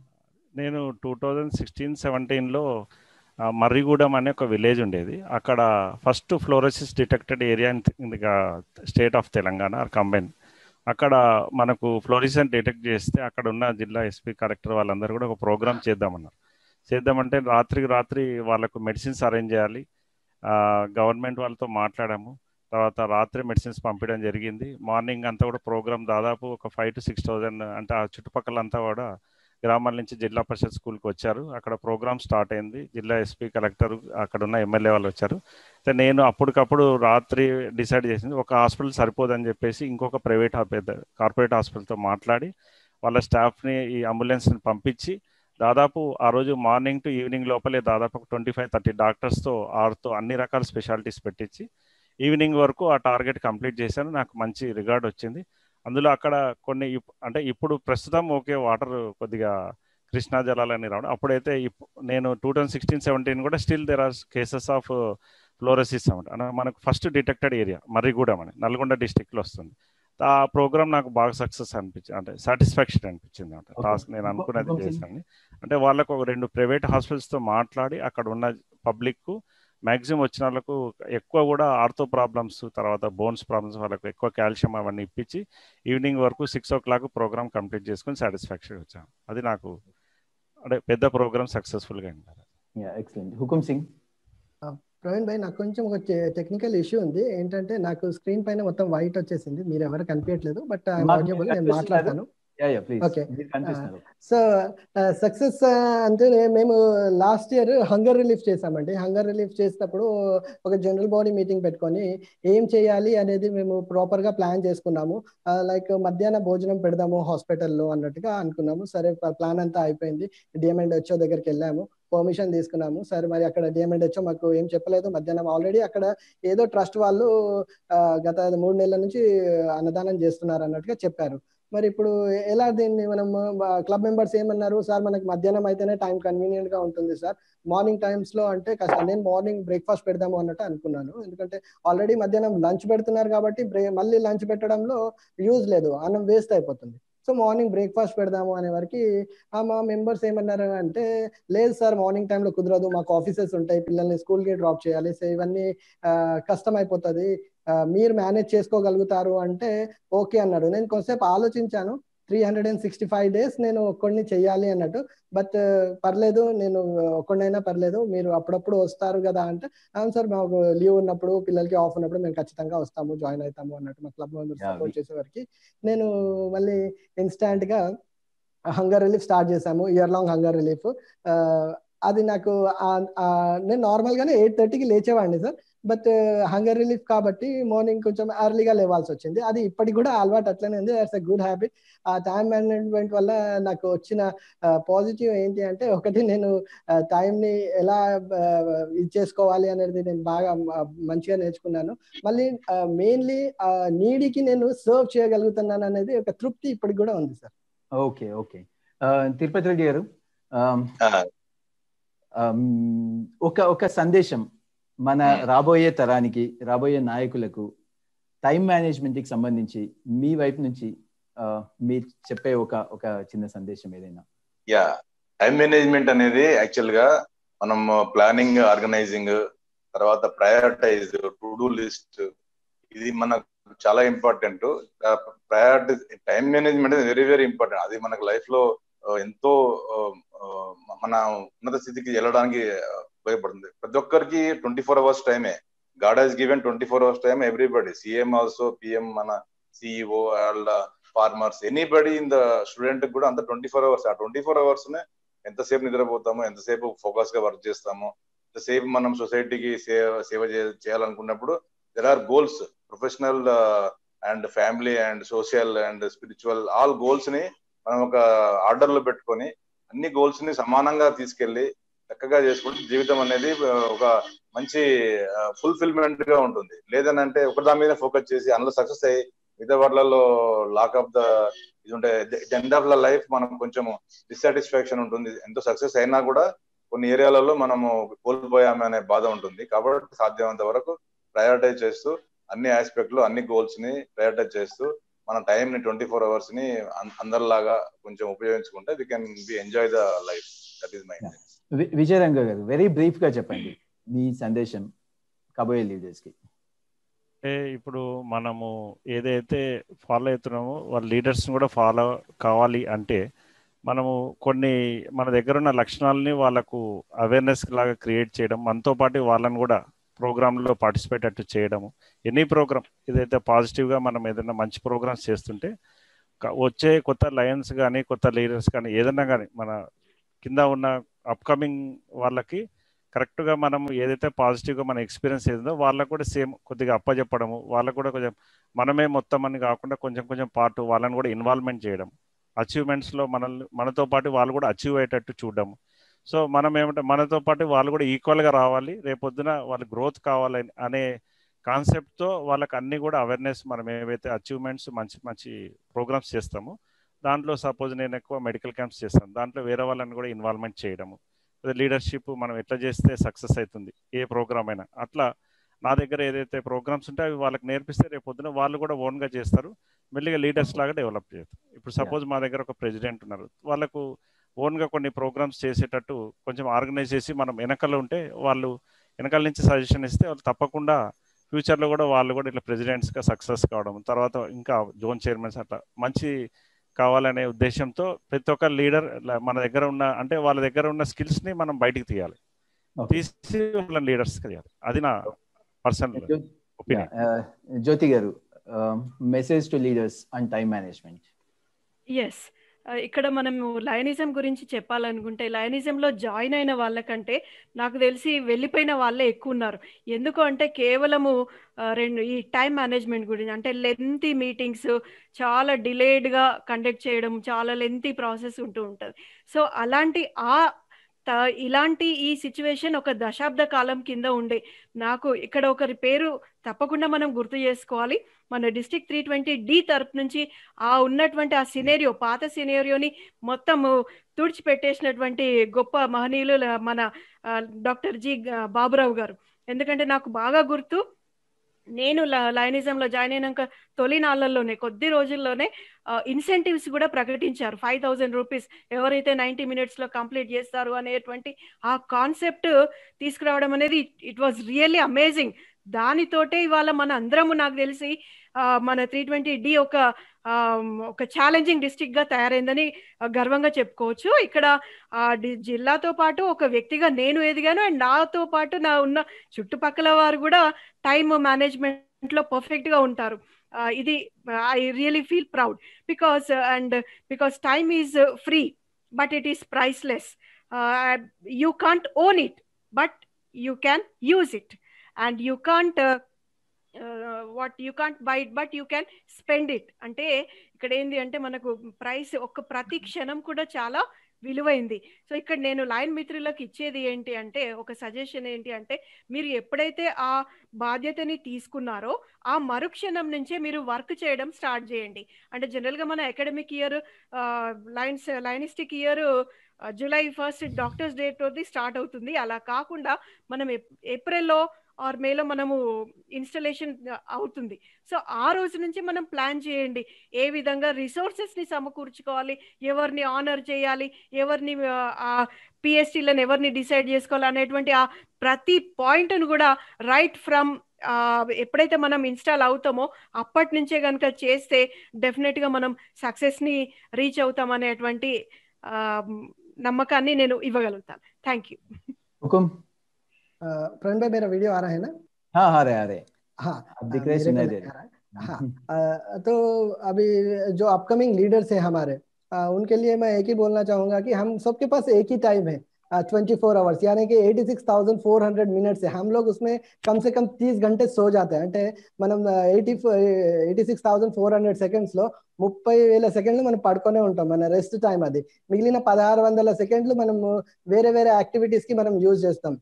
నేను టూ థౌజండ్ సిక్స్టీన్ సెవెంటీన్లో మర్రిగూడెం అనే ఒక విలేజ్ ఉండేది. అక్కడ first fluorosis detected area in state of Telangana or combine. అక్కడ మనకు ఫ్లోరిసన్ డిటెక్ట్ చేస్తే అక్కడ ఉన్న జిల్లా ఎస్పీ కలెక్టర్ వాళ్ళందరూ కూడా ఒక ప్రోగ్రామ్ చేద్దామన్నారు. చేద్దామంటే రాత్రికి రాత్రి వాళ్ళకు మెడిసిన్స్ అరేంజ్ చేయాలి. గవర్నమెంట్ వాళ్ళతో మాట్లాడాము. తర్వాత రాత్రి మెడిసిన్స్ పంపించడం జరిగింది. మార్నింగ్ అంతా కూడా ప్రోగ్రామ్ దాదాపు ఒక ఫైవ్ టు సిక్స్ థౌజండ్ అంటే ఆ చుట్టుపక్కలంతా కూడా గ్రామాల నుంచి జిల్లా పరిషత్ స్కూల్కి వచ్చారు. అక్కడ ప్రోగ్రామ్ స్టార్ట్ అయింది. జిల్లా ఎస్పీ కలెక్టర్ అక్కడ ఉన్న ఎమ్మెల్యే వాళ్ళు వచ్చారు. అయితే నేను అప్పటికప్పుడు రాత్రి డిసైడ్ చేసింది ఒక హాస్పిటల్ సరిపోదని చెప్పేసి ఇంకొక ప్రైవేట్ కార్పొరేట్ హాస్పిటల్తో మాట్లాడి వాళ్ళ స్టాఫ్ని ఈ అంబులెన్స్ని పంపించి దాదాపు ఆ రోజు మార్నింగ్ టు ఈవినింగ్ లోపలే దాదాపు ఒక ట్వంటీ ఫైవ్ థర్టీ డాక్టర్స్తో ఆరుతో అన్ని రకాల స్పెషాలిటీస్ పెట్టించి ఈవినింగ్ వరకు ఆ టార్గెట్ కంప్లీట్ చేశాను. నాకు మంచి రిగార్డ్ వచ్చింది. అందులో అక్కడ కొన్ని అంటే ఇప్పుడు ప్రస్తుతం ఓకే వాటర్ కొద్దిగా కృష్ణా జలాలని రావడం, అప్పుడైతే నేను టూ థౌజండ్ సిక్స్టీన్ సెవెంటీన్ కూడా still there are cases of fluorosis అంటే మనకు ఫస్ట్ డిటెక్టెడ్ ఏరియా మర్రిగూడెం అని నల్గొండ డిస్టిక్లో వస్తుంది. ఆ ప్రోగ్రామ్ నాకు బాగా సక్సెస్ అనిపించింది, అంటే సాటిస్ఫాక్షన్ అనిపించింది. అంటే టాస్క్ నేను అనుకున్నది చేశాను. అంటే వాళ్ళకు ఒక రెండు ప్రైవేట్ హాస్పిటల్స్తో మాట్లాడి అక్కడ ఉన్న పబ్లిక్ మ్యాక్సిమం వచ్చిన వాళ్ళకు ఎక్కువ కూడా ఆర్థో ప్రాబ్లమ్స్ తర్వాత బోన్స్ ప్రాబ్లమ్స్ వాళ్ళకు ఎక్కువ కాల్షియం అవన్నీ ఇప్పించి ఈవినింగ్ వరకు six o'clock program complete చేసుకుని సాటిస్ఫాక్షన్ వచ్చాను. అది నాకు అంటే పెద్ద ప్రోగ్రామ్ సక్సెస్ఫుల్గా అయింది. ఎక్సలెంట్. హుకుమ్ సింగ్. ప్రవీణ్ భాయ్, నాకు కొంచెం ఒక టెక్నికల్ ఇష్యూ ఉంది. ఏంటంటే నాకు స్క్రీన్ పైన మొత్తం వైట్ వచ్చేసింది, మీరు ఎవరు కనిపించట్లేదు. బట్ ఆడియబుల్, నేను మాట్లాడతాను. ఓకే. సో సక్సెస్ అంటే మేము లాస్ట్ ఇయర్ హంగర్ రిలీఫ్ చేసామండి. హంగర్ రిలీఫ్ చేసేటప్పుడు ఒక జనరల్ బాడీ మీటింగ్ పెట్టుకొని ఏం చేయాలి అనేది మేము ప్రాపర్ గా ప్లాన్ చేసుకున్నాము. లైక్ మధ్యాహ్న భోజనం పెడదాము హాస్పిటల్లో అన్నట్టుగా అనుకున్నాము. సరే, ప్లాన్ అంతా అయిపోయింది. డిఎంఎండ్హెచ్ఓ దగ్గరికి వెళ్ళాము, పర్మిషన్ తీసుకున్నాము. సరే, మరి అక్కడ డిఎంఎండ్హెచ్ఓ మాకు ఏం చెప్పలేదు. మధ్యాహ్నం ఆల్రెడీ అక్కడ ఏదో ట్రస్ట్ వాళ్ళు గత మూడు నెలల నుంచి అన్నదానం చేస్తున్నారు అన్నట్టుగా చెప్పారు. మరి ఇప్పుడు ఎలా దీన్ని మనం క్లబ్ మెంబర్స్ ఏమన్నారు, సార్ మనకి మధ్యాహ్నం అయితేనే టైం కన్వీనియంట్ గా ఉంటుంది సార్, మార్నింగ్ టైమ్స్ లో అంటే కష్టం. నేను మార్నింగ్ బ్రేక్ఫాస్ట్ పెడదాము అన్నట్టు అనుకున్నాను. ఎందుకంటే ఆల్రెడీ మధ్యాహ్నం లంచ్ పెడుతున్నారు కాబట్టి బ్రే మళ్ళీ లంచ్ పెట్టడంలో యూజ్ లేదు, అన్నం వేస్ట్ అయిపోతుంది. సో మార్నింగ్ బ్రేక్ఫాస్ట్ పెడదాము అనే వరకు మా మెంబర్స్ ఏమన్నారు అంటే, లేదు సార్ మార్నింగ్ టైంలో కుదరదు, మాకు ఆఫీసెస్ ఉంటాయి, పిల్లల్ని స్కూల్కి డ్రాప్ చేయాలి, సో ఇవన్నీ కష్టం అయిపోతుంది, మీరు మేనేజ్ చేసుకోగలుగుతారు అంటే ఓకే అన్నాడు. నేను కొంతసేపు ఆలోచించాను. Three hundred and sixty five days నేను ఒక్కడిని చెయ్యాలి అన్నట్టు. బట్ పర్లేదు, నేను ఒక్కడినైనా పర్లేదు, మీరు అప్పుడప్పుడు వస్తారు కదా అంటే, అవును సార్ మాకు లీవ్ ఉన్నప్పుడు పిల్లలకి ఆఫ్ ఉన్నప్పుడు మేము ఖచ్చితంగా వస్తాము, జాయిన్ అవుతాము అన్నట్టు మా క్లబ్ మెంబర్స్ సపోర్ట్ చేసేవారికి నేను మళ్ళీ ఇన్స్టాంట్ గా హంగర్ రిలీఫ్ స్టార్ట్ చేశాము. Year long hunger relief. అది నాకు నేను నార్మల్గానే ఎయిట్ థర్టీకి లేచేవాడిని సార్. బట్ హంగర్ రిలీఫ్ కాబట్టి మార్నింగ్ కొంచెం ఎర్లీగా లేవాల్సి వచ్చింది. అది ఇప్పటికి కూడా అలవాటు అట్లనే ఉంది. That's a good habit. ఆ టైం మేనేజ్మెంట్ వల్ల నాకు వచ్చిన పాజిటివ్ ఏంటి అంటే, ఒకటి నేను టైంని ఎలా ఇది చేసుకోవాలి అనేది నేను బాగా మంచిగా నేర్చుకున్నాను. మళ్ళీ మెయిన్లీ నీడికి నేను సర్వ్ చేయగలుగుతున్నాను అనేది ఒక తృప్తి ఇప్పటికి కూడా ఉంది sir. Okay okay Tirupati Reddy garu, ఒక ఒక సందేశం మన రాబోయే తరానికి, రాబోయే నాయకులకు టైం మేనేజ్మెంట్ కి సంబంధించి మీ వైపు నుంచి మీరు చెప్పే ఒక ఒక చిన్న సందేశం ఏదైనా. యా, టైం మేనేజ్మెంట్ అనేది యాక్చువల్ గా మనం ప్లానింగ్, ఆర్గనైజింగ్, తర్వాత ప్రయారిటైజ్, టు డూ లిస్ట్, ఇది మనకు చాలా important. Priority time management very very important. అది మనకు లైఫ్ లో ఎంతో మన ఉన్నత స్థితికి వెళ్ళడానికి ఉపయోగపడుతుంది. ప్రతి ఒక్కరికి ట్వంటీ ఫోర్ అవర్స్ టైమే God has given. Twenty four hours time everybody, CM also, PM, మన సిఇఓ, వాళ్ళ farmers, anybody in the student కూడా అంత ట్వంటీ ఫోర్ అవర్స్. ఆ ట్వంటీ ఫోర్ అవర్స్ నే ఎంతసేపు నిద్రపోతామో, ఎంతసేపు ఫోకస్ గా వర్క్ చేస్తామో, ఎంతసేపు మనం సొసైటీకి సేవ సేవ చేయాలనుకున్నప్పుడు there are goals, professional and family and social and spiritual, all goals ని మనం ఒక ఆర్డర్ లో పెట్టుకొని అన్ని గోల్స్ ని సమానంగా తీసుకెళ్లి చక్కగా చేసుకుంటే జీవితం అనేది ఒక మంచి ఫుల్ఫిల్మెంట్ గా ఉంటుంది. లేదనంటే ఒక దాని మీద ఫోకస్ చేసి అందులో సక్సెస్ అయ్యి మిగతా వాటిలలో లాక్ ఆఫ్ ద ఇది ఉంటే ఎండ్ ఆఫ్ ద లైఫ్ మనం కొంచెం డిస్సాటిస్ఫాక్షన్ ఉంటుంది. ఎంతో సక్సెస్ అయినా కూడా కొన్ని ఏరియాలలో మనము కోల్పోయామనే బాధ ఉంటుంది. కాబట్టి సాధ్యమైనంత వరకు ప్రయారిటైజ్ చేస్తూ అన్ని ఆస్పెక్ట్ లో అన్ని గోల్స్ ని ప్రయారిటైజ్ చేస్తూ మన టైం ని ట్వంటీ ఫోర్ అవర్స్ ని అందరిలాగా కొంచెం ఉపయోగించుకుంటే we can be enjoy the life. That is my. Vijayaranga garu, very brief గా చెప్పండి మీ సందేశం కాబోయే లీడర్స్ కి. ఇప్పుడు మనము ఏదైతే ఫాలో అవుతున్నామో వాళ్ళ లీడర్స్ కూడా ఫాలో కావాలి అంటే మనము కొన్ని మన దగ్గర ఉన్న లక్షణాలని వాళ్ళకు అవేర్నెస్ లాగా క్రియేట్ చేయడం, మనతో పాటు వాళ్ళని కూడా ప్రోగ్రాంలో పార్టిసిపేట్ అట్టు చేయడము. ఎనీ ప్రోగ్రామ్ ఏదైతే పాజిటివ్గా మనం ఏదైనా మంచి ప్రోగ్రామ్స్ చేస్తుంటే వచ్చే కొత్త లయన్స్ కానీ కొత్త లీడర్స్ కానీ ఏదైనా కానీ మన కింద ఉన్న అప్కమింగ్ వాళ్ళకి కరెక్ట్గా మనం ఏదైతే పాజిటివ్గా మన ఎక్స్పీరియన్స్ ఏదో వాళ్ళకు కూడా సేమ్ కొద్దిగా అప్పచెప్పడము, వాళ్ళకు కూడా కొంచెం మనమే మొత్తం అని కాకుండా కొంచెం కొంచెం పార్ట్ వాళ్ళని కూడా ఇన్వాల్వ్మెంట్ చేయడం, అచీవ్మెంట్స్లో మనల్ని మనతో పాటు వాళ్ళు కూడా అచీవ్ అయ్యేటట్టు చూడడము. సో మనం ఏమంటే మనతో పాటు వాళ్ళు కూడా ఈక్వల్గా రావాలి, రేపొద్దున వాళ్ళ గ్రోత్ కావాలని అనే కాన్సెప్ట్తో వాళ్ళకి అన్ని కూడా అవేర్నెస్, మనం ఏవైతే అచీవ్మెంట్స్ మంచి మంచి ప్రోగ్రామ్స్ చేస్తామో దాంట్లో సపోజ్ నేను ఎక్కువ మెడికల్ క్యాంప్స్ చేస్తాను, దాంట్లో వేరే వాళ్ళని కూడా ఇన్వాల్వ్మెంట్ చేయడము. లీడర్షిప్ మనం ఎట్లా చేస్తే సక్సెస్ అవుతుంది ఏ ప్రోగ్రామ్ అయినా, అట్లా నా దగ్గర ఏదైతే ప్రోగ్రామ్స్ ఉంటాయో అవి వాళ్ళకి నేర్పిస్తే రేపు పొద్దున వాళ్ళు కూడా ఓన్గా చేస్తారు, మెల్లిగా లీడర్స్ లాగా డెవలప్ చేస్తారు. ఇప్పుడు సపోజ్ మా దగ్గర ఒక ప్రెసిడెంట్ ఉన్నారు, వాళ్ళకు ఓన్గా కొన్ని ప్రోగ్రామ్స్ చేసేటట్టు కొంచెం ఆర్గనైజ్ చేసి మనం వెనకాల ఉంటే వాళ్ళు వెనకాల నుంచి సజెషన్ ఇస్తే వాళ్ళు తప్పకుండా ఫ్యూచర్లో కూడా వాళ్ళు కూడా ఇట్లా ప్రెసిడెంట్స్గా సక్సెస్ కావడం, తర్వాత ఇంకా జోన్ చైర్మన్స్ అట్లా మంచి కావాలనే ఉద్దేశంతో ప్రతి ఒక్క లీడర్ మన దగ్గర ఉన్న అంటే వాళ్ళ దగ్గర ఉన్న స్కిల్స్ని మనం బయటికి తీయాలి, తీసి వాళ్ళని లీడర్స్ చేయాలి. అది నా personal opinion. Jyothi garu, message to leaders and time management. Yes, ఇక్కడ మనము లయనిజం గురించి చెప్పాలనుకుంటే లయనిజంలో జాయిన్ అయిన వాళ్ళకంటే నాకు తెలిసి వెళ్ళిపోయిన వాళ్ళే ఎక్కువ ఉన్నారు. ఎందుకు అంటే కేవలము రెండు ఈ టైం మేనేజ్మెంట్ గురించి అంటే లెంతీ మీటింగ్స్ చాలా డిలేడ్గా కండక్ట్ చేయడం, చాలా లెంతీ ప్రాసెస్ ఉంటూ ఉంటుంది. సో అలాంటి ఆ ఇలాంటి ఈ సిచ్యువేషన్ ఒక దశాబ్ద కాలం కింద ఉండే నాకు ఇక్కడ ఒకరి పేరు తప్పకుండా మనం గుర్తు చేసుకోవాలి. మన డిస్ట్రిక్ట్ త్రీ ట్వంటీ డి తరపు నుంచి ఆ ఉన్నటువంటి ఆ సినేరియో పాత సినేరియోని మొత్తము తుడిచిపెట్టేసినటువంటి గొప్ప మహనీయులు మన డాక్టర్ జి బాబురావు గారు. ఎందుకంటే నాకు బాగా గుర్తు, నేను లయనిజంలో జాయిన్ అయినాక తొలి నాళ్ళల్లోనే కొద్ది రోజుల్లోనే ఇన్సెంటివ్స్ కూడా ప్రకటించారు. ఫైవ్ థౌజండ్ రూపీస్ ఎవరైతే నైంటీ మినిట్స్లో కంప్లీట్ చేస్తారు అనేటువంటి ఆ కాన్సెప్ట్ తీసుకురావడం అనేది ఇట్ వాజ్ రియల్లీ అమేజింగ్. దానితోటే ఇవాళ మన అందరము నాకు తెలిసి మన త్రీ ట్వంటీ డి ఒక ఒక ఛాలెంజింగ్ డిస్ట్రిక్ట్ గా తయారైందని గర్వంగా చెప్పుకోవచ్చు. ఇక్కడ జిల్లాతో పాటు ఒక వ్యక్తిగా నేను ఎదిగాను, అండ్ నాతో పాటు నా ఉన్న చుట్టుపక్కల వారు కూడా టైమ్ మేనేజ్మెంట్ లో పర్ఫెక్ట్ గా ఉంటారు. ఇది I really feel proud because and because time is free but it is priceless. You can't own it, but you can use it. And you can't what you can't buy it, but you can spend it. అంటే ఇక్కడ ఏంది అంటే మనకు price ఒక్క ప్రతి క్షణం కూడా చాలా విలువైంది. సో ఇక్కడ నేను లయన్ మిత్రులకు ఇచ్చేది ఏంటి అంటే, ఒక సజెషన్ ఏంటి అంటే, మీరు ఎప్పుడైతే ఆ బాధ్యతని తీసుకున్నారో ఆ మరుక్షణం నుంచే మీరు వర్క్ చేయడం స్టార్ట్ చేయండి. అంటే జనరల్గా మన academic year Lions Lionistic year July first doctors day తోటి స్టార్ట్ అవుతుంది. అలా కాకుండా మనం ఏప్రిల్లో ఆర్ మేలో మనము ఇన్స్టలేషన్ అవుతుంది. సో ఆ రోజు నుంచి మనం ప్లాన్ చేయండి, ఏ విధంగా రిసోర్సెస్ని సమకూర్చుకోవాలి, ఎవరిని ఆనర్ చేయాలి, ఎవరిని పిఎస్టీలను ఎవరిని డిసైడ్ చేసుకోవాలి అనేటువంటి ఆ ప్రతి పాయింట్ను కూడా రైట్ ఫ్రమ్ ఎప్పుడైతే మనం ఇన్స్టాల్ అవుతామో అప్పటి నుంచే కనుక చేస్తే డెఫినెట్గా మనం సక్సెస్ని రీచ్ అవుతాం అనేటువంటి నమ్మకాన్ని నేను ఇవ్వగలుగుతాను. Thank you. हुकुम. प्रवीण भाई मेरा वीडियो आ रहा है ना? हाँ आ रहे आ रहे हाँ अब दिख रहे सुनाई दे रहे. हाँ तो अभी जो अपकमिंग लीडर्स हैं हमारे, उनके लिए मैं एक ही बोलना चाहूंगा कि हम सबके पास एक ही टाइम है, ट्वेंटी फोर आवर्स, यानी कि eighty six thousand four hundred minutes है. हम लोग उसमें कम से कम तीस घंटे सो जाते हैं. అంటే మనం eighty eighty six thousand four hundred seconds లో ముప్పై వేల సెకండ్లు మనం పడుకొనే ఉంటాం, మన రెస్ట్ టైం అది. మిగిలిన పదహారు వందల సెకండ్లు మనం వేరే వేరే యాక్టివిటీస్ కి మనం యూజ్ చేస్తాం.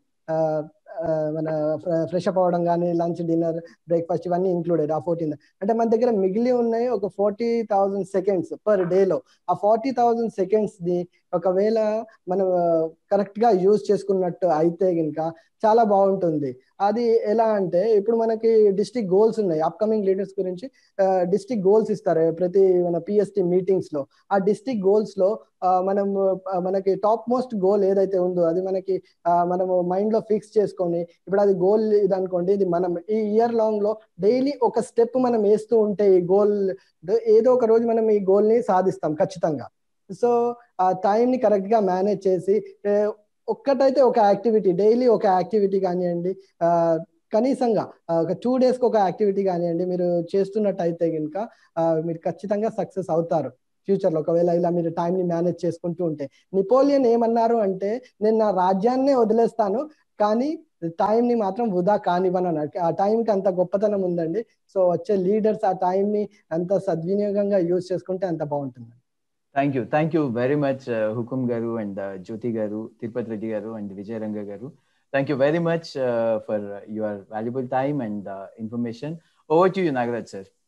మన ఫ్రెష్ అప్ అవ్వడం కానీ, లంచ్, డిన్నర్, బ్రేక్ఫాస్ట్ ఇవన్నీ ఇంక్లూడెడ్. ఆ ఫోర్టీన్ అంటే మన దగ్గర మిగిలి ఉన్నాయి ఒక ఫార్టీ థౌజండ్ సెకండ్స్ పర్ డేలో. ఆ ఫార్టీ థౌజండ్ సెకండ్స్ ని ఒకవేళ మనం కరెక్ట్ గా యూజ్ చేసుకున్నట్టు అయితే కనుక చాలా బాగుంటుంది. అది ఎలా అంటే, ఇప్పుడు మనకి డిస్ట్రిక్ట్ గోల్స్ ఉన్నాయి. అప్కమింగ్ లీడర్స్ గురించి డిస్ట్రిక్ట్ గోల్స్ ఇస్తారు ప్రతి మన పిఎస్టీ మీటింగ్స్ లో. ఆ డిస్ట్రిక్ట్ గోల్స్ లో మనం మనకి టాప్ మోస్ట్ గోల్ ఏదైతే ఉందో అది మనకి మనము మైండ్ లో ఫిక్స్ చేసుకొని, ఇప్పుడు అది గోల్ ఇది అనుకోండి, ఇది మనం ఈ ఇయర్ లాంగ్ లో డైలీ ఒక స్టెప్ మనం వేస్తూ ఉంటే ఈ గోల్ ఏదో ఒక రోజు మనం ఈ గోల్ ని సాధిస్తాం ఖచ్చితంగా. సో ఆ టైం ని కరెక్ట్ గా మేనేజ్ చేసి ఒక్కటైతే ఒక యాక్టివిటీ, డైలీ ఒక యాక్టివిటీ కానివ్వండి, కనీసంగా ఒక టూ డేస్కి ఒక యాక్టివిటీ కానివ్వండి, మీరు చేస్తున్నట్టయితే కనుక మీరు ఖచ్చితంగా సక్సెస్ అవుతారు ఫ్యూచర్లో, ఒకవేళ ఇలా మీరు టైంని మేనేజ్ చేసుకుంటూ ఉంటే. నెపోలియన్ ఏమన్నారు అంటే, నేను నా రాజ్యాన్నే వదిలేస్తాను కానీ టైంని మాత్రం వృధా కానివ్వను అన్నాడు. ఆ టైంకి అంత గొప్పతనం ఉందండి. సో వచ్చే లీడర్స్ ఆ టైంని అంత సద్వినియోగంగా యూజ్ చేసుకుంటే అంత బాగుంటుంది. Thank you thank you very much Hukum garu and జ్యోతి గారు, తిరుపతి రెడ్డి గారు and Vijayaranga garu. Thank you very much for your valuable time and information. Over to you Nagaraj sir.